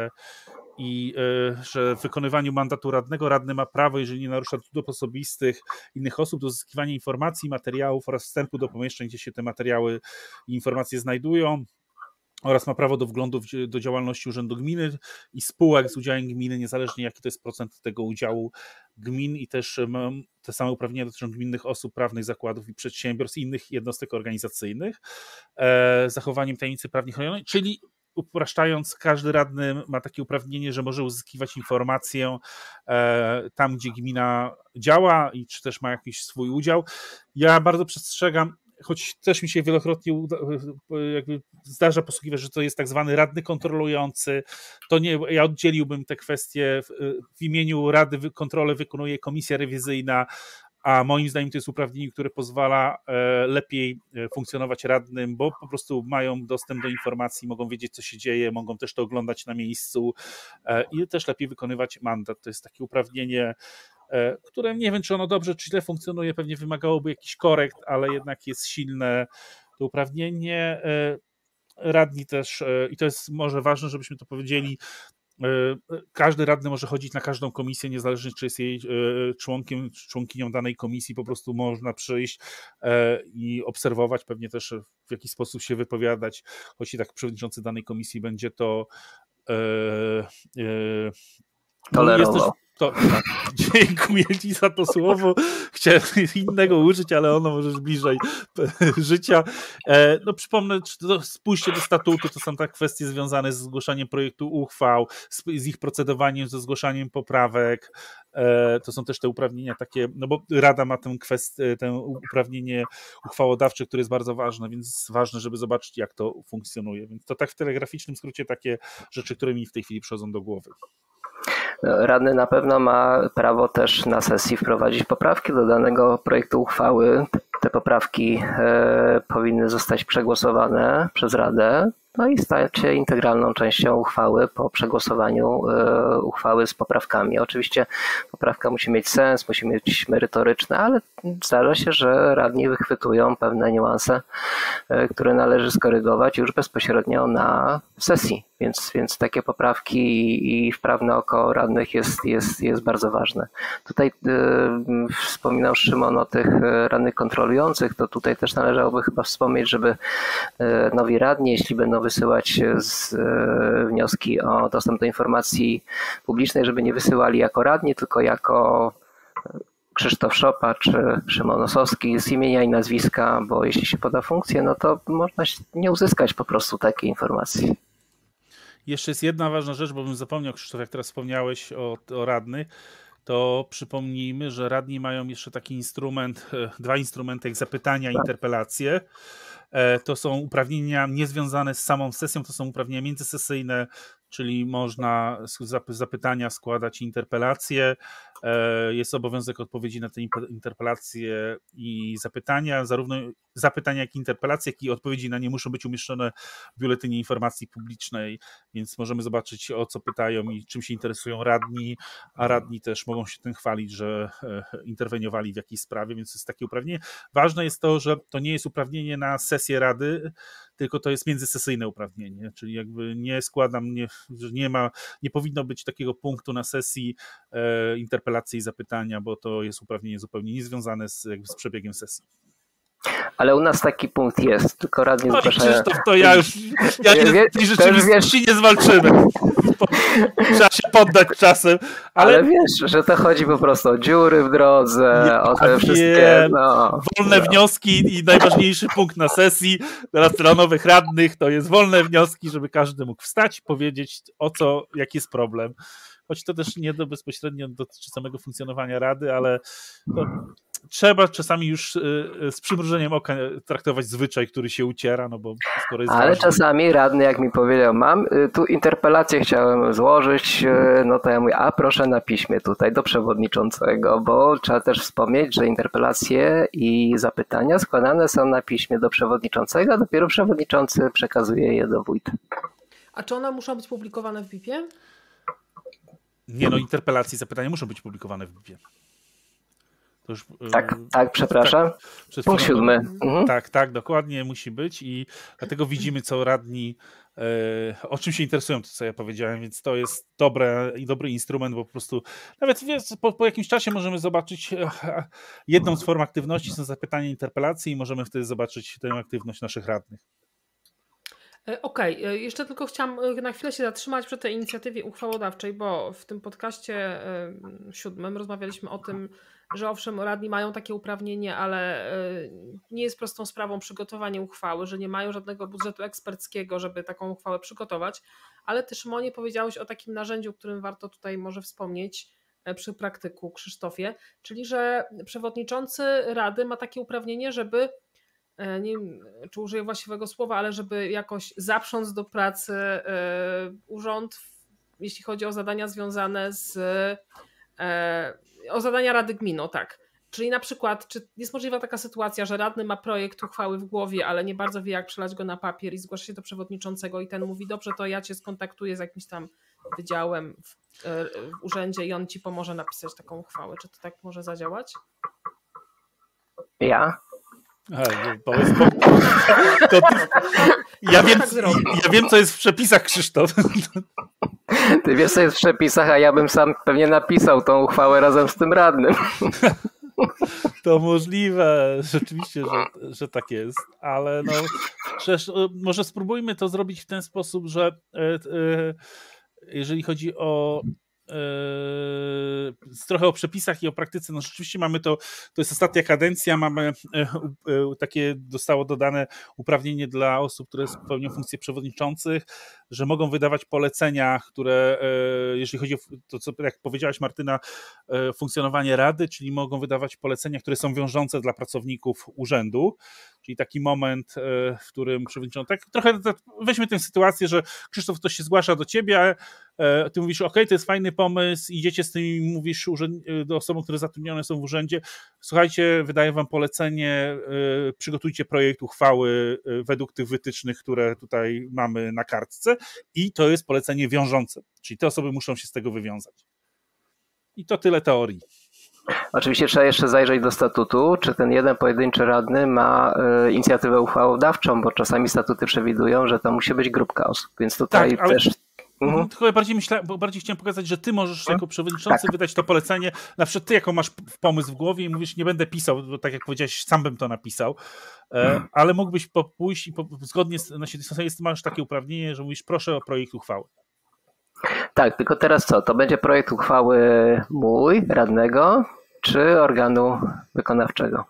i że w wykonywaniu mandatu radnego radny ma prawo, jeżeli nie narusza dóbr osobistych innych osób, do uzyskiwania informacji, materiałów oraz wstępu do pomieszczeń, gdzie się te materiały i informacje znajdują, oraz ma prawo do wglądu do działalności urzędu gminy i spółek z udziałem gminy, niezależnie jaki to jest procent tego udziału gmin, i też te same uprawnienia dotyczą gminnych osób prawnych, zakładów i przedsiębiorstw i innych jednostek organizacyjnych, zachowaniem tajemnicy prawnie chronionej, czyli upraszczając, każdy radny ma takie uprawnienie, że może uzyskiwać informację tam, gdzie gmina działa i czy też ma jakiś swój udział. Ja bardzo przestrzegam, choć też mi się wielokrotnie jakby zdarza posługiwać, że to jest tak zwany radny kontrolujący, to nie, ja oddzieliłbym te kwestie. W imieniu Rady kontrolę wykonuje komisja rewizyjna, a moim zdaniem to jest uprawnienie, które pozwala lepiej funkcjonować radnym, bo po prostu mają dostęp do informacji, mogą wiedzieć, co się dzieje, mogą też to oglądać na miejscu i też lepiej wykonywać mandat. To jest takie uprawnienie, które nie wiem, czy ono dobrze, czy źle funkcjonuje, pewnie wymagałoby jakiś korekt, ale jednak jest silne to uprawnienie. Radni też, i to jest może ważne, żebyśmy to powiedzieli, każdy radny może chodzić na każdą komisję, niezależnie czy jest jej członkiem, czy członkinią danej komisji, po prostu można przyjść i obserwować, pewnie też w jakiś sposób się wypowiadać, choć i tak przewodniczący danej komisji będzie to tolerował. To tak, dziękuję Ci za to słowo. Chciałem innego użyć, ale ono możesz bliżej życia. No przypomnę, spójrzcie do statutu, to są tak kwestie związane z zgłaszaniem projektu uchwał, z ich procedowaniem, ze zgłaszaniem poprawek. To są też te uprawnienia takie, no bo Rada ma tę kwestię, tę uprawnienie uchwałodawcze, które jest bardzo ważne, więc ważne, żeby zobaczyć, jak to funkcjonuje. Więc to tak w telegraficznym skrócie takie rzeczy, które mi w tej chwili przychodzą do głowy. Radny na pewno ma prawo też na sesji wprowadzić poprawki do danego projektu uchwały. Te poprawki powinny zostać przegłosowane przez Radę, no i stać się integralną częścią uchwały po przegłosowaniu uchwały z poprawkami. Oczywiście poprawka musi mieć sens, musi być merytoryczna, ale zdarza się, że radni wychwytują pewne niuanse, które należy skorygować już bezpośrednio na sesji. Więc takie poprawki i wprawne oko radnych jest bardzo ważne. Tutaj wspominał Szymon o tych radnych kontrolujących, to tutaj też należałoby chyba wspomnieć, żeby nowi radni, jeśli będą wysyłać wnioski o dostęp do informacji publicznej, żeby nie wysyłali jako radni, tylko jako Krzysztof Szopa czy Szymon Osowski z imienia i nazwiska, bo jeśli się poda funkcję, no to można nie uzyskać po prostu takiej informacji. Jeszcze jest jedna ważna rzecz, bo bym zapomniał, Krzysztof, jak teraz wspomniałeś o radnych, to przypomnijmy, że radni mają jeszcze taki instrument, dwa instrumenty jak zapytania i interpelacje. To są uprawnienia niezwiązane z samą sesją, to są uprawnienia międzysesyjne, czyli można zapytania składać interpelacje. Jest obowiązek odpowiedzi na te interpelacje i zapytania, zarówno zapytania, jak i interpelacje, jak i odpowiedzi na nie muszą być umieszczone w Biuletynie Informacji Publicznej, więc możemy zobaczyć, o co pytają i czym się interesują radni, a radni też mogą się tym chwalić, że interweniowali w jakiejś sprawie, więc to jest takie uprawnienie. Ważne jest to, że to nie jest uprawnienie na sesję Rady, tylko to jest międzysesyjne uprawnienie, czyli jakby nie powinno być takiego punktu na sesji interpelacji i zapytania, bo to jest uprawnienie zupełnie niezwiązane z przebiegiem sesji. Ale u nas taki punkt jest, tylko radni zgłaszają... Krzysztof, to ja nie rzeczywistości nie zwalczymy. Trzeba się poddać czasem. Ale wiesz, że to chodzi po prostu o dziury w drodze, o te wszystkie... Wolne wnioski i najważniejszy punkt na sesji dla nowych radnych to jest wolne wnioski, żeby każdy mógł wstać, powiedzieć jaki jest problem. Choć to też nie bezpośrednio dotyczy samego funkcjonowania Rady, ale trzeba czasami już z przymrużeniem oka traktować zwyczaj, który się uciera, no bo skoro jest ale ważny. Czasami radny, jak mi powiedział, mam tu interpelację chciałem złożyć, no to ja mówię, proszę na piśmie tutaj do przewodniczącego, bo trzeba też wspomnieć, że interpelacje i zapytania składane są na piśmie do przewodniczącego, a dopiero przewodniczący przekazuje je do wójta. A czy one muszą być publikowane w BIP-ie? Nie, interpelacje i zapytania muszą być publikowane w BIP-ie. To już, tak, przepraszam. Punkt 7. Tak, dokładnie musi być i dlatego widzimy, co radni, o czym się interesują, to co ja powiedziałem, więc to jest dobry instrument, bo po prostu nawet po jakimś czasie możemy zobaczyć jedną z form aktywności, są zapytania, interpelacje i możemy wtedy zobaczyć tę aktywność naszych radnych. Okej, jeszcze tylko chciałam na chwilę się zatrzymać przy tej inicjatywie uchwałodawczej, bo w tym podcaście 7 rozmawialiśmy o tym, że owszem, radni mają takie uprawnienie, ale nie jest prostą sprawą przygotowanie uchwały, że nie mają żadnego budżetu eksperckiego, żeby taką uchwałę przygotować, ale też Szymonie powiedziałeś o takim narzędziu, o którym warto tutaj może wspomnieć przy praktyku, Krzysztofie, czyli że przewodniczący Rady ma takie uprawnienie, żeby, nie wiem, czy użyję właściwego słowa, ale żeby jakoś zaprząc do pracy urząd, jeśli chodzi o zadania związane o zadania Rady Gminy, tak. Czyli na przykład, czy jest możliwa taka sytuacja, że radny ma projekt uchwały w głowie, ale nie bardzo wie, jak przelać go na papier i zgłasza się do przewodniczącego i ten mówi, dobrze, to ja cię skontaktuję z jakimś tam wydziałem w urzędzie i on ci pomoże napisać taką uchwałę. Czy to tak może zadziałać? Ja wiem, co jest w przepisach, Krzysztof. Ty wiesz, co jest w przepisach, a ja bym sam pewnie napisał tą uchwałę razem z tym radnym. To możliwe, rzeczywiście, że tak jest, ale może spróbujmy to zrobić w ten sposób, że jeżeli chodzi o trochę o przepisach i o praktyce. No rzeczywiście mamy to jest ostatnia kadencja, mamy takie, zostało dodane uprawnienie dla osób, które pełnią funkcje przewodniczących, że mogą wydawać polecenia, które, jeżeli chodzi o to, co jak powiedziałaś Martyna, funkcjonowanie rady, czyli mogą wydawać polecenia, które są wiążące dla pracowników urzędu, czyli taki moment, w którym przewodniczący, tak trochę weźmy tę sytuację, że Krzysztof, ktoś się zgłasza do ciebie, a ty mówisz, to jest fajny pomysł, idziecie z tym i mówisz do osób, które zatrudnione są w urzędzie, słuchajcie, wydaję wam polecenie, przygotujcie projekt uchwały według tych wytycznych, które tutaj mamy na kartce i to jest polecenie wiążące, czyli te osoby muszą się z tego wywiązać. I to tyle teorii. Oczywiście trzeba jeszcze zajrzeć do statutu, czy ten jeden pojedynczy radny ma inicjatywę uchwałodawczą, bo czasami statuty przewidują, że to musi być grupka osób, więc tutaj tak, też... Tylko bardziej chciałem pokazać, że ty możesz jako przewodniczący wydać to polecenie, na przykład ty jako masz pomysł w głowie i mówisz, nie będę pisał, bo tak jak powiedziałeś, sam bym to napisał, ale mógłbyś pójść i zgodnie masz takie uprawnienie, że mówisz, proszę o projekt uchwały. Tak, tylko teraz co? To będzie projekt uchwały mój, radnego, czy organu wykonawczego?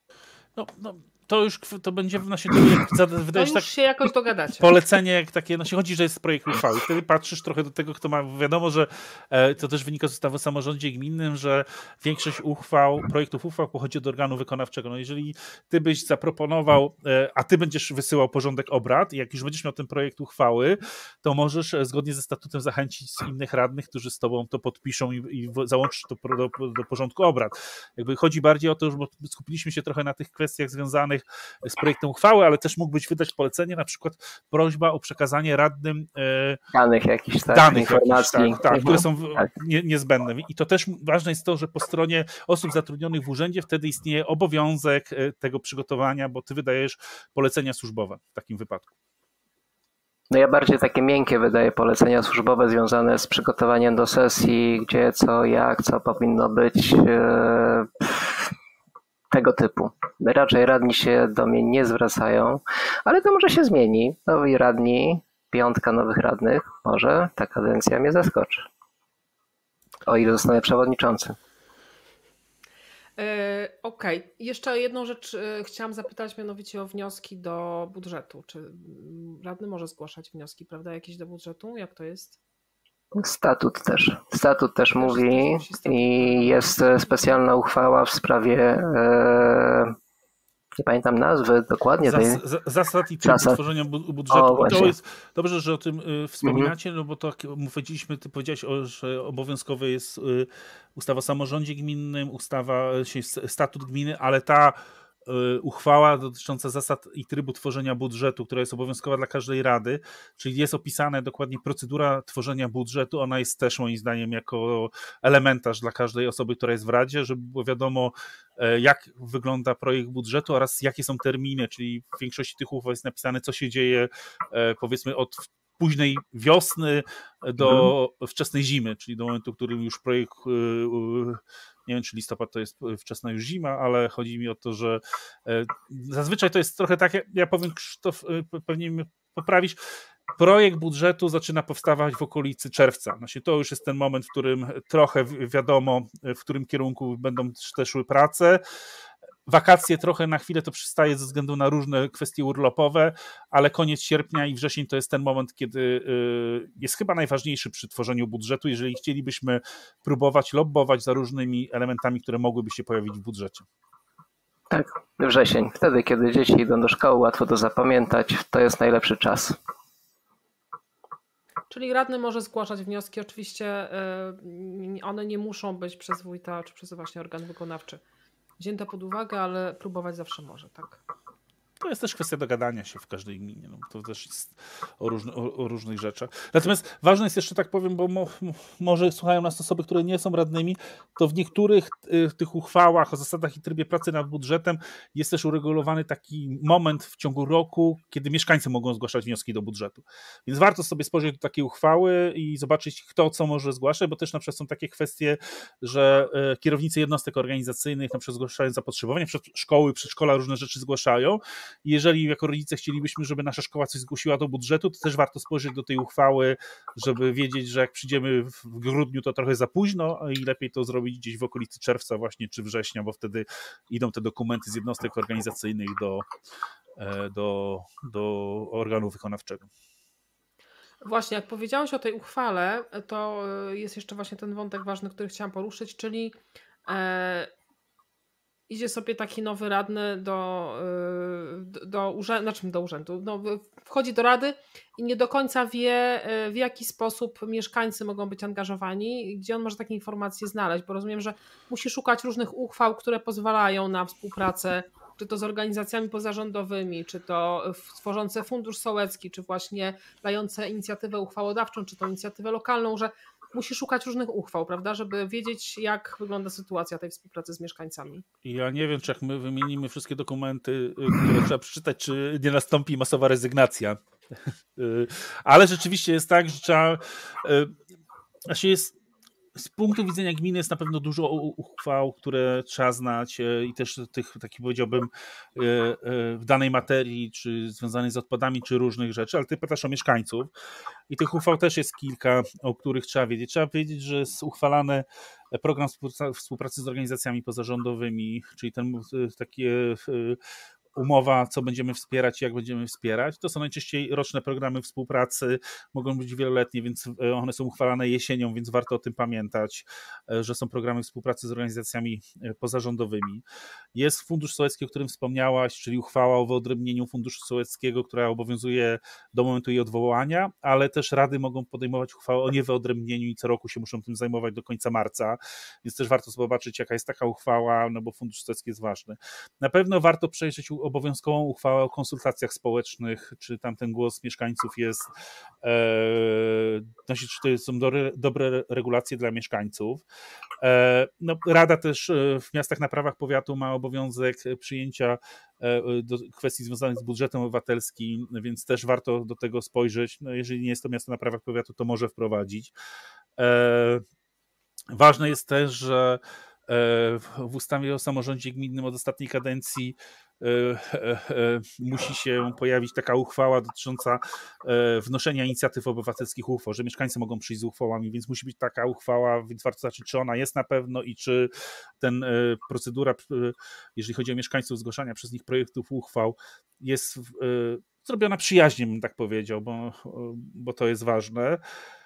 To będzie w naszej wydajesz tak się jakoś dogadacie. Polecenie, jak takie, chodzi, że jest projekt uchwały. Wtedy patrzysz trochę do tego, kto ma, wiadomo, że to też wynika z ustawy o samorządzie gminnym, że większość projektów uchwał pochodzi od organu wykonawczego. Jeżeli ty byś zaproponował, a ty będziesz wysyłał porządek obrad i jak już będziesz miał ten projekt uchwały, to możesz zgodnie ze statutem zachęcić innych radnych, którzy z tobą to podpiszą i załączysz to do porządku obrad. Chodzi bardziej o to, bo skupiliśmy się trochę na tych kwestiach związanych z projektem uchwały, ale też mógłbyś wydać polecenie, na przykład prośba o przekazanie radnym danych jakichś, informacji, które są niezbędne. I to też ważne jest to, że po stronie osób zatrudnionych w urzędzie wtedy istnieje obowiązek tego przygotowania, bo ty wydajesz polecenia służbowe w takim wypadku. No ja bardziej takie miękkie wydaję polecenia służbowe związane z przygotowaniem do sesji, gdzie, co, jak, co powinno być, tego typu. Raczej radni się do mnie nie zwracają, ale to może się zmieni. Nowi radni, 5 nowych radnych, może ta kadencja mnie zaskoczy. O ile zostanę przewodniczący. Okej. Jeszcze jedną rzecz chciałam zapytać, mianowicie o wnioski do budżetu. Czy radny może zgłaszać wnioski, prawda, jakieś do budżetu? Jak to jest? Statut też mówi i jest specjalna uchwała w sprawie, nie pamiętam nazwy dokładnie. Zasad i trybu tworzenia budżetu. I to jest dobrze, że o tym wspominacie, no bo to powiedzieliśmy, ty powiedziałeś, że obowiązkowy jest ustawa o samorządzie gminnym, statut gminy, ale ta uchwała dotycząca zasad i trybu tworzenia budżetu, która jest obowiązkowa dla każdej rady, czyli jest opisana dokładnie procedura tworzenia budżetu, ona jest też moim zdaniem jako elementarz dla każdej osoby, która jest w radzie, żeby było wiadomo, jak wygląda projekt budżetu oraz jakie są terminy, czyli w większości tych uchwał jest napisane, co się dzieje powiedzmy od późnej wiosny do wczesnej zimy, czyli do momentu, w którym już projekt, nie wiem, czy listopad to jest wczesna już zima, ale chodzi mi o to, że zazwyczaj to jest trochę tak, ja powiem, Krzysztof, pewnie mnie poprawisz, projekt budżetu zaczyna powstawać w okolicy czerwca. To już jest ten moment, w którym trochę wiadomo, w którym kierunku będą też szły prace. Wakacje trochę na chwilę to przystaje ze względu na różne kwestie urlopowe, ale koniec sierpnia i wrzesień to jest ten moment, kiedy jest chyba najważniejszy przy tworzeniu budżetu, jeżeli chcielibyśmy próbować lobbować za różnymi elementami, które mogłyby się pojawić w budżecie. Tak, wrzesień. Wtedy, kiedy dzieci idą do szkoły, łatwo to zapamiętać, to jest najlepszy czas. Czyli radny może zgłaszać wnioski, oczywiście one nie muszą być przez wójta czy przez właśnie organ wykonawczy wzięte pod uwagę, ale próbować zawsze może, tak. To jest też kwestia dogadania się w każdej gminie. No, to też jest o różnych rzeczach. Natomiast ważne jest jeszcze, tak powiem, bo może słuchają nas osoby, które nie są radnymi, to w niektórych tych uchwałach o zasadach i trybie pracy nad budżetem jest też uregulowany taki moment w ciągu roku, kiedy mieszkańcy mogą zgłaszać wnioski do budżetu. Więc warto sobie spojrzeć do takiej uchwały i zobaczyć, kto co może zgłaszać, bo też na przykład są takie kwestie, że kierownicy jednostek organizacyjnych na przykład zgłaszają zapotrzebowanie, szkoły, przedszkola różne rzeczy zgłaszają Jeżeli jako rodzice chcielibyśmy, żeby nasza szkoła coś zgłosiła do budżetu, to też warto spojrzeć do tej uchwały, żeby wiedzieć, że jak przyjdziemy w grudniu, to trochę za późno i lepiej to zrobić gdzieś w okolicy czerwca właśnie, czy września, bo wtedy idą te dokumenty z jednostek organizacyjnych do organu wykonawczego. Właśnie, jak powiedziałeś o tej uchwale, to jest jeszcze właśnie ten wątek ważny, który chciałam poruszyć, czyli idzie sobie taki nowy radny do urzędu, wchodzi do rady i nie do końca wie, w jaki sposób mieszkańcy mogą być angażowani, gdzie on może takie informacje znaleźć, bo rozumiem, że musi szukać różnych uchwał, które pozwalają na współpracę, czy to z organizacjami pozarządowymi, czy to tworzące fundusz sołecki, czy właśnie dające inicjatywę uchwałodawczą, czy to inicjatywę lokalną, że musi szukać różnych uchwał, prawda, żeby wiedzieć, jak wygląda sytuacja tej współpracy z mieszkańcami. Ja nie wiem, czy jak my wymienimy wszystkie dokumenty, które trzeba przeczytać, czy nie nastąpi masowa rezygnacja. Ale rzeczywiście jest tak, że trzeba... Z punktu widzenia gminy jest na pewno dużo uchwał, które trzeba znać i też tych, taki powiedziałbym, w danej materii, czy związanych z odpadami, czy różnych rzeczy, ale ty pytasz o mieszkańców i tych uchwał też jest kilka, o których trzeba wiedzieć. Trzeba wiedzieć, że jest uchwalany program współpracy z organizacjami pozarządowymi, czyli takie umowa, co będziemy wspierać i jak będziemy wspierać. To są najczęściej roczne programy współpracy, mogą być wieloletnie, więc one są uchwalane jesienią, więc warto o tym pamiętać, że są programy współpracy z organizacjami pozarządowymi. Jest Fundusz Sołecki, o którym wspomniałaś, czyli uchwała o wyodrębnieniu Funduszu Sołeckiego, która obowiązuje do momentu jej odwołania, ale też rady mogą podejmować uchwałę o niewyodrębnieniu i co roku się muszą tym zajmować do końca marca, więc też warto zobaczyć, jaka jest taka uchwała, no bo Fundusz Sołecki jest ważny. Na pewno warto przejrzeć obowiązkową uchwałę o konsultacjach społecznych, czy tam ten głos mieszkańców jest, czy to są dobre regulacje dla mieszkańców. No, Rada też w miastach na prawach powiatu ma obowiązek przyjęcia do kwestii związanych z budżetem obywatelskim, więc też warto do tego spojrzeć. No, jeżeli nie jest to miasto na prawach powiatu, to może wprowadzić. Ważne jest też, że w ustawie o samorządzie gminnym od ostatniej kadencji musi się pojawić taka uchwała dotycząca wnoszenia inicjatyw obywatelskich uchwał, że mieszkańcy mogą przyjść z uchwałami, więc musi być taka uchwała, więc warto zobaczyć, czy ona jest na pewno i czy ten procedura, jeżeli chodzi o mieszkańców, zgłaszania przez nich projektów uchwał, jest zrobiona przyjaźnie, bym tak powiedział, bo to jest ważne.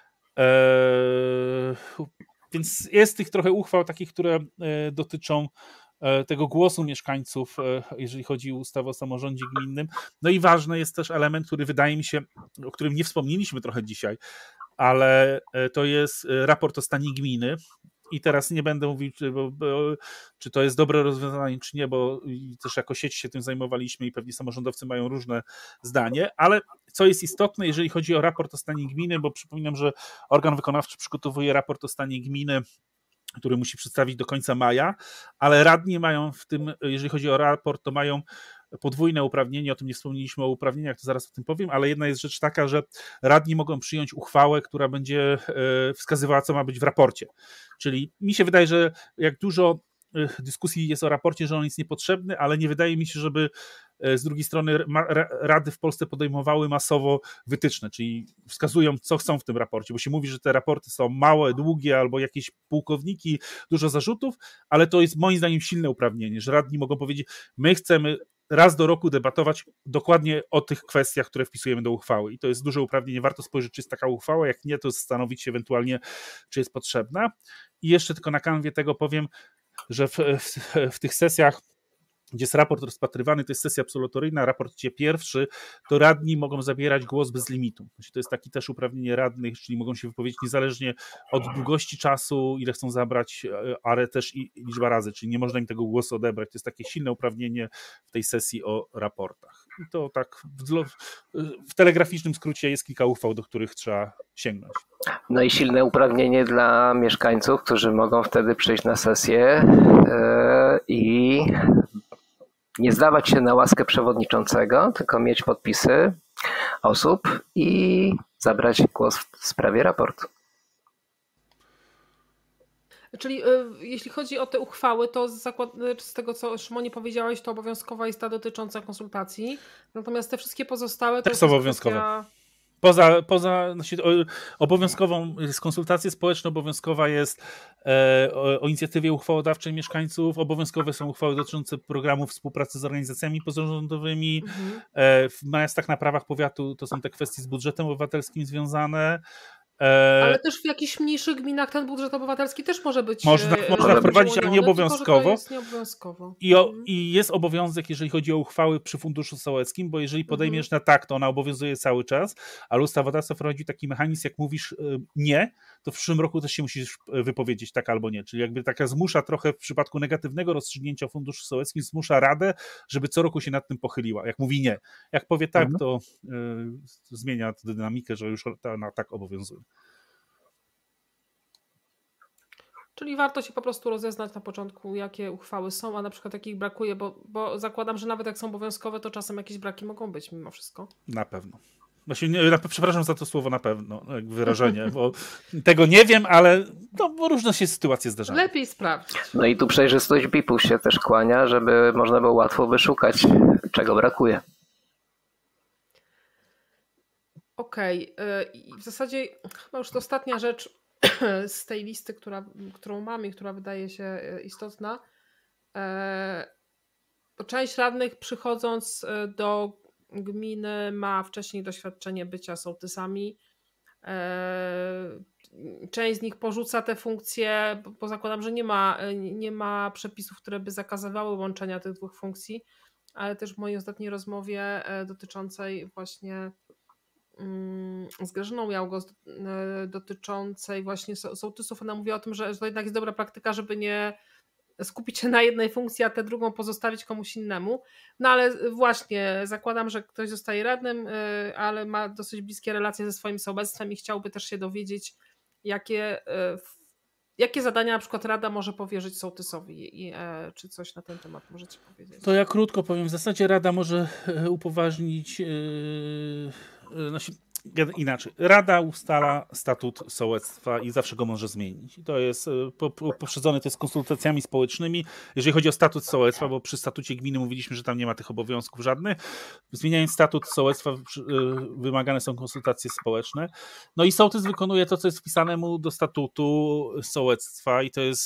Więc jest tych trochę uchwał takich, które dotyczą tego głosu mieszkańców, jeżeli chodzi o ustawę o samorządzie gminnym. No i ważny jest też element, który wydaje mi się, o którym nie wspomnieliśmy trochę dzisiaj, ale to jest raport o stanie gminy. I teraz nie będę mówił, czy to jest dobre rozwiązanie, czy nie, bo też jako sieć się tym zajmowaliśmy i pewnie samorządowcy mają różne zdanie, ale co jest istotne, jeżeli chodzi o raport o stanie gminy, bo przypominam, że organ wykonawczy przygotowuje raport o stanie gminy, który musi przedstawić do końca maja, ale radni mają w tym, jeżeli chodzi o raport, to mają podwójne uprawnienie, o tym nie wspomnieliśmy o uprawnieniach, to zaraz o tym powiem, ale jedna jest rzecz taka, że radni mogą przyjąć uchwałę, która będzie wskazywała, co ma być w raporcie. Czyli mi się wydaje, że jak dużo dyskusji jest o raporcie, że on jest niepotrzebny, ale nie wydaje mi się, żeby z drugiej strony rady w Polsce podejmowały masowo wytyczne, czyli wskazują, co chcą w tym raporcie, bo się mówi, że te raporty są małe, długie albo jakieś pułkowniki, dużo zarzutów, ale to jest moim zdaniem silne uprawnienie, że radni mogą powiedzieć, my chcemy raz do roku debatować dokładnie o tych kwestiach, które wpisujemy do uchwały i to jest duże uprawnienie, warto spojrzeć, czy jest taka uchwała, jak nie, to zastanowić się ewentualnie, czy jest potrzebna. I jeszcze tylko na kanwie tego powiem, że w tych sesjach, gdzie jest raport rozpatrywany, to jest sesja absolutoryjna, raport pierwszy, to radni mogą zabierać głos bez limitu. To jest takie też uprawnienie radnych, czyli mogą się wypowiedzieć niezależnie od długości czasu, ile chcą zabrać, ale też i liczba razy, czyli nie można im tego głosu odebrać. To jest takie silne uprawnienie w tej sesji o raportach. I to tak w telegraficznym skrócie jest kilka uchwał, do których trzeba sięgnąć. No i silne uprawnienie dla mieszkańców, którzy mogą wtedy przyjść na sesję i nie zdawać się na łaskę przewodniczącego, tylko mieć podpisy osób i zabrać głos w sprawie raportu. Czyli jeśli chodzi o te uchwały, to z tego, co Szymonie powiedziałeś, to obowiązkowa jest ta dotycząca konsultacji, natomiast te wszystkie pozostałe to też są obowiązkowe. Obowiązkową jest konsultacje społeczne, obowiązkowa jest o inicjatywie uchwałodawczej mieszkańców, obowiązkowe są uchwały dotyczące programu współpracy z organizacjami pozarządowymi. W miastach na prawach powiatu to są te kwestie z budżetem obywatelskim związane. Ale też w jakichś mniejszych gminach ten budżet obywatelski też może być Można wprowadzić, ale nieobowiązkowo. I jest obowiązek, jeżeli chodzi o uchwały przy funduszu sołeckim, bo jeżeli podejmiesz na tak, to ona obowiązuje cały czas, ale ustawodawca wprowadzi taki mechanizm, jak mówisz nie, to w przyszłym roku też się musisz wypowiedzieć tak albo nie. Czyli jakby taka zmusza trochę w przypadku negatywnego rozstrzygnięcia o funduszu sołeckim, zmusza Radę, żeby co roku się nad tym pochyliła. Jak mówi nie. Jak powie tak, to zmienia tę dynamikę, że już na tak obowiązuje. Czyli warto się po prostu rozeznać na początku, jakie uchwały są, a na przykład jakich brakuje, bo zakładam, że nawet jak są obowiązkowe, to czasem jakieś braki mogą być mimo wszystko. Na pewno. Przepraszam za to słowo na pewno, wyrażenie, bo tego nie wiem, ale bo różne się sytuacje zdarzają. Lepiej sprawdzić. No i tu przejrzystość BIP-u się też kłania, żeby można było łatwo wyszukać, czego brakuje. Okej. I w zasadzie chyba już to ostatnia rzecz z tej listy, którą mam i która wydaje się istotna. Część radnych, przychodząc do gminy, ma wcześniej doświadczenie bycia sołtysami. Część z nich porzuca te funkcje, bo zakładam, że nie ma przepisów, które by zakazywały łączenia tych dwóch funkcji, ale też w mojej ostatniej rozmowie dotyczącej właśnie z Grażyną Jałgo, dotyczącej właśnie sołtysów, ona mówiła o tym, że to jednak jest dobra praktyka, żeby nie skupić się na jednej funkcji, a tę drugą pozostawić komuś innemu. No ale właśnie zakładam, że ktoś zostaje radnym, ale ma dosyć bliskie relacje ze swoim sołectwem i chciałby też się dowiedzieć, jakie zadania na przykład rada może powierzyć sołtysowi, czy coś na ten temat możecie powiedzieć? To ja krótko powiem. W zasadzie rada może upoważnić inaczej. Rada ustala statut sołectwa i zawsze go może zmienić. To jest poprzedzone konsultacjami społecznymi. Jeżeli chodzi o statut sołectwa, bo przy statucie gminy mówiliśmy, że tam nie ma tych obowiązków żadnych. Zmieniając statut sołectwa wymagane są konsultacje społeczne. No i sołtys wykonuje to, co jest wpisane mu do statutu sołectwa i to jest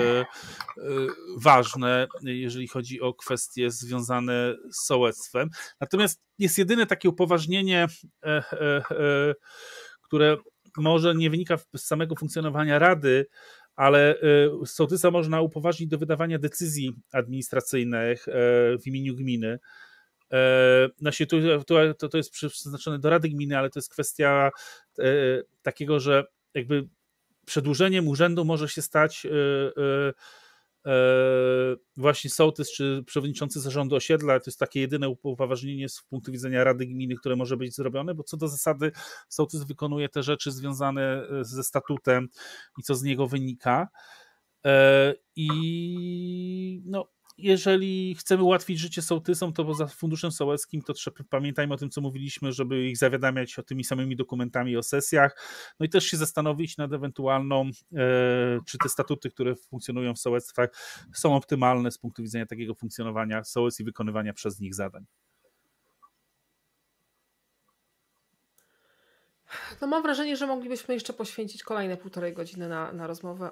ważne, jeżeli chodzi o kwestie związane z sołectwem. Natomiast jest jedyne takie upoważnienie, które może nie wynika z samego funkcjonowania rady, ale sołtysa można upoważnić do wydawania decyzji administracyjnych w imieniu gminy. To jest przeznaczone do rady gminy, ale to jest kwestia takiego, że jakby przedłużeniem urzędu może się stać właśnie sołtys czy przewodniczący zarządu osiedla. To jest takie jedyne upoważnienie z punktu widzenia Rady Gminy, które może być zrobione, bo co do zasady sołtys wykonuje te rzeczy związane ze statutem i co z niego wynika. I jeżeli chcemy ułatwić życie sołtysom, to poza funduszem sołeckim, to pamiętajmy o tym, co mówiliśmy, żeby ich zawiadamiać o tymi samymi dokumentami o sesjach, no i też się zastanowić nad ewentualną, czy te statuty, które funkcjonują w sołectwach, są optymalne z punktu widzenia takiego funkcjonowania sołectw i wykonywania przez nich zadań. No mam wrażenie, że moglibyśmy jeszcze poświęcić kolejne 1,5 godziny na rozmowę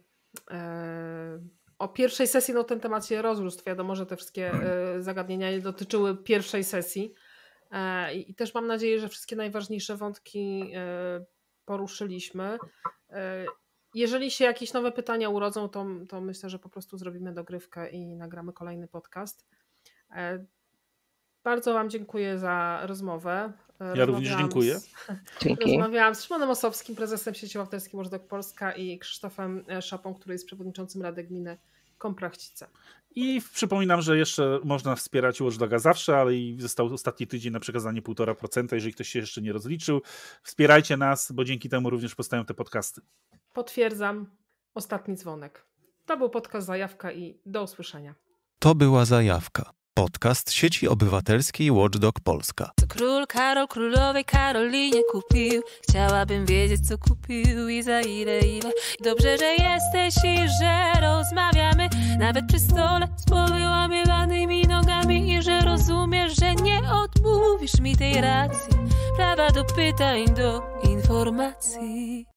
o pierwszej sesji. No ten temat się rozrósł. Wiadomo, że te wszystkie zagadnienia nie dotyczyły pierwszej sesji i też mam nadzieję, że wszystkie najważniejsze wątki poruszyliśmy. Jeżeli się jakieś nowe pytania urodzą, to myślę, że po prostu zrobimy dogrywkę i nagramy kolejny podcast. Bardzo Wam dziękuję za rozmowę. Ja również dziękuję. Dzięki. Rozmawiałam z Szymonem Ossowskim, prezesem sieci obywatelskiej Watchdog Polska i Krzysztofem Szapą, który jest przewodniczącym Rady Gminy Komprachcice. I przypominam, że jeszcze można wspierać Watchdoga zawsze, ale i został ostatni tydzień na przekazanie 1,5%. Jeżeli ktoś się jeszcze nie rozliczył, wspierajcie nas, bo dzięki temu również powstają te podcasty. Potwierdzam. Ostatni dzwonek. To był podcast Zajawka i do usłyszenia. To była Zajawka. Podcast sieci obywatelskiej Watchdog Polska. Co król Karol królowej Karolinie kupił? Chciałabym wiedzieć, co kupił i za ile. Dobrze, że jesteś i że rozmawiamy, nawet przy stole z powyłamywanymi nogami, i że rozumiesz, że nie odmówisz mi tej racji, prawa do pytań, do informacji.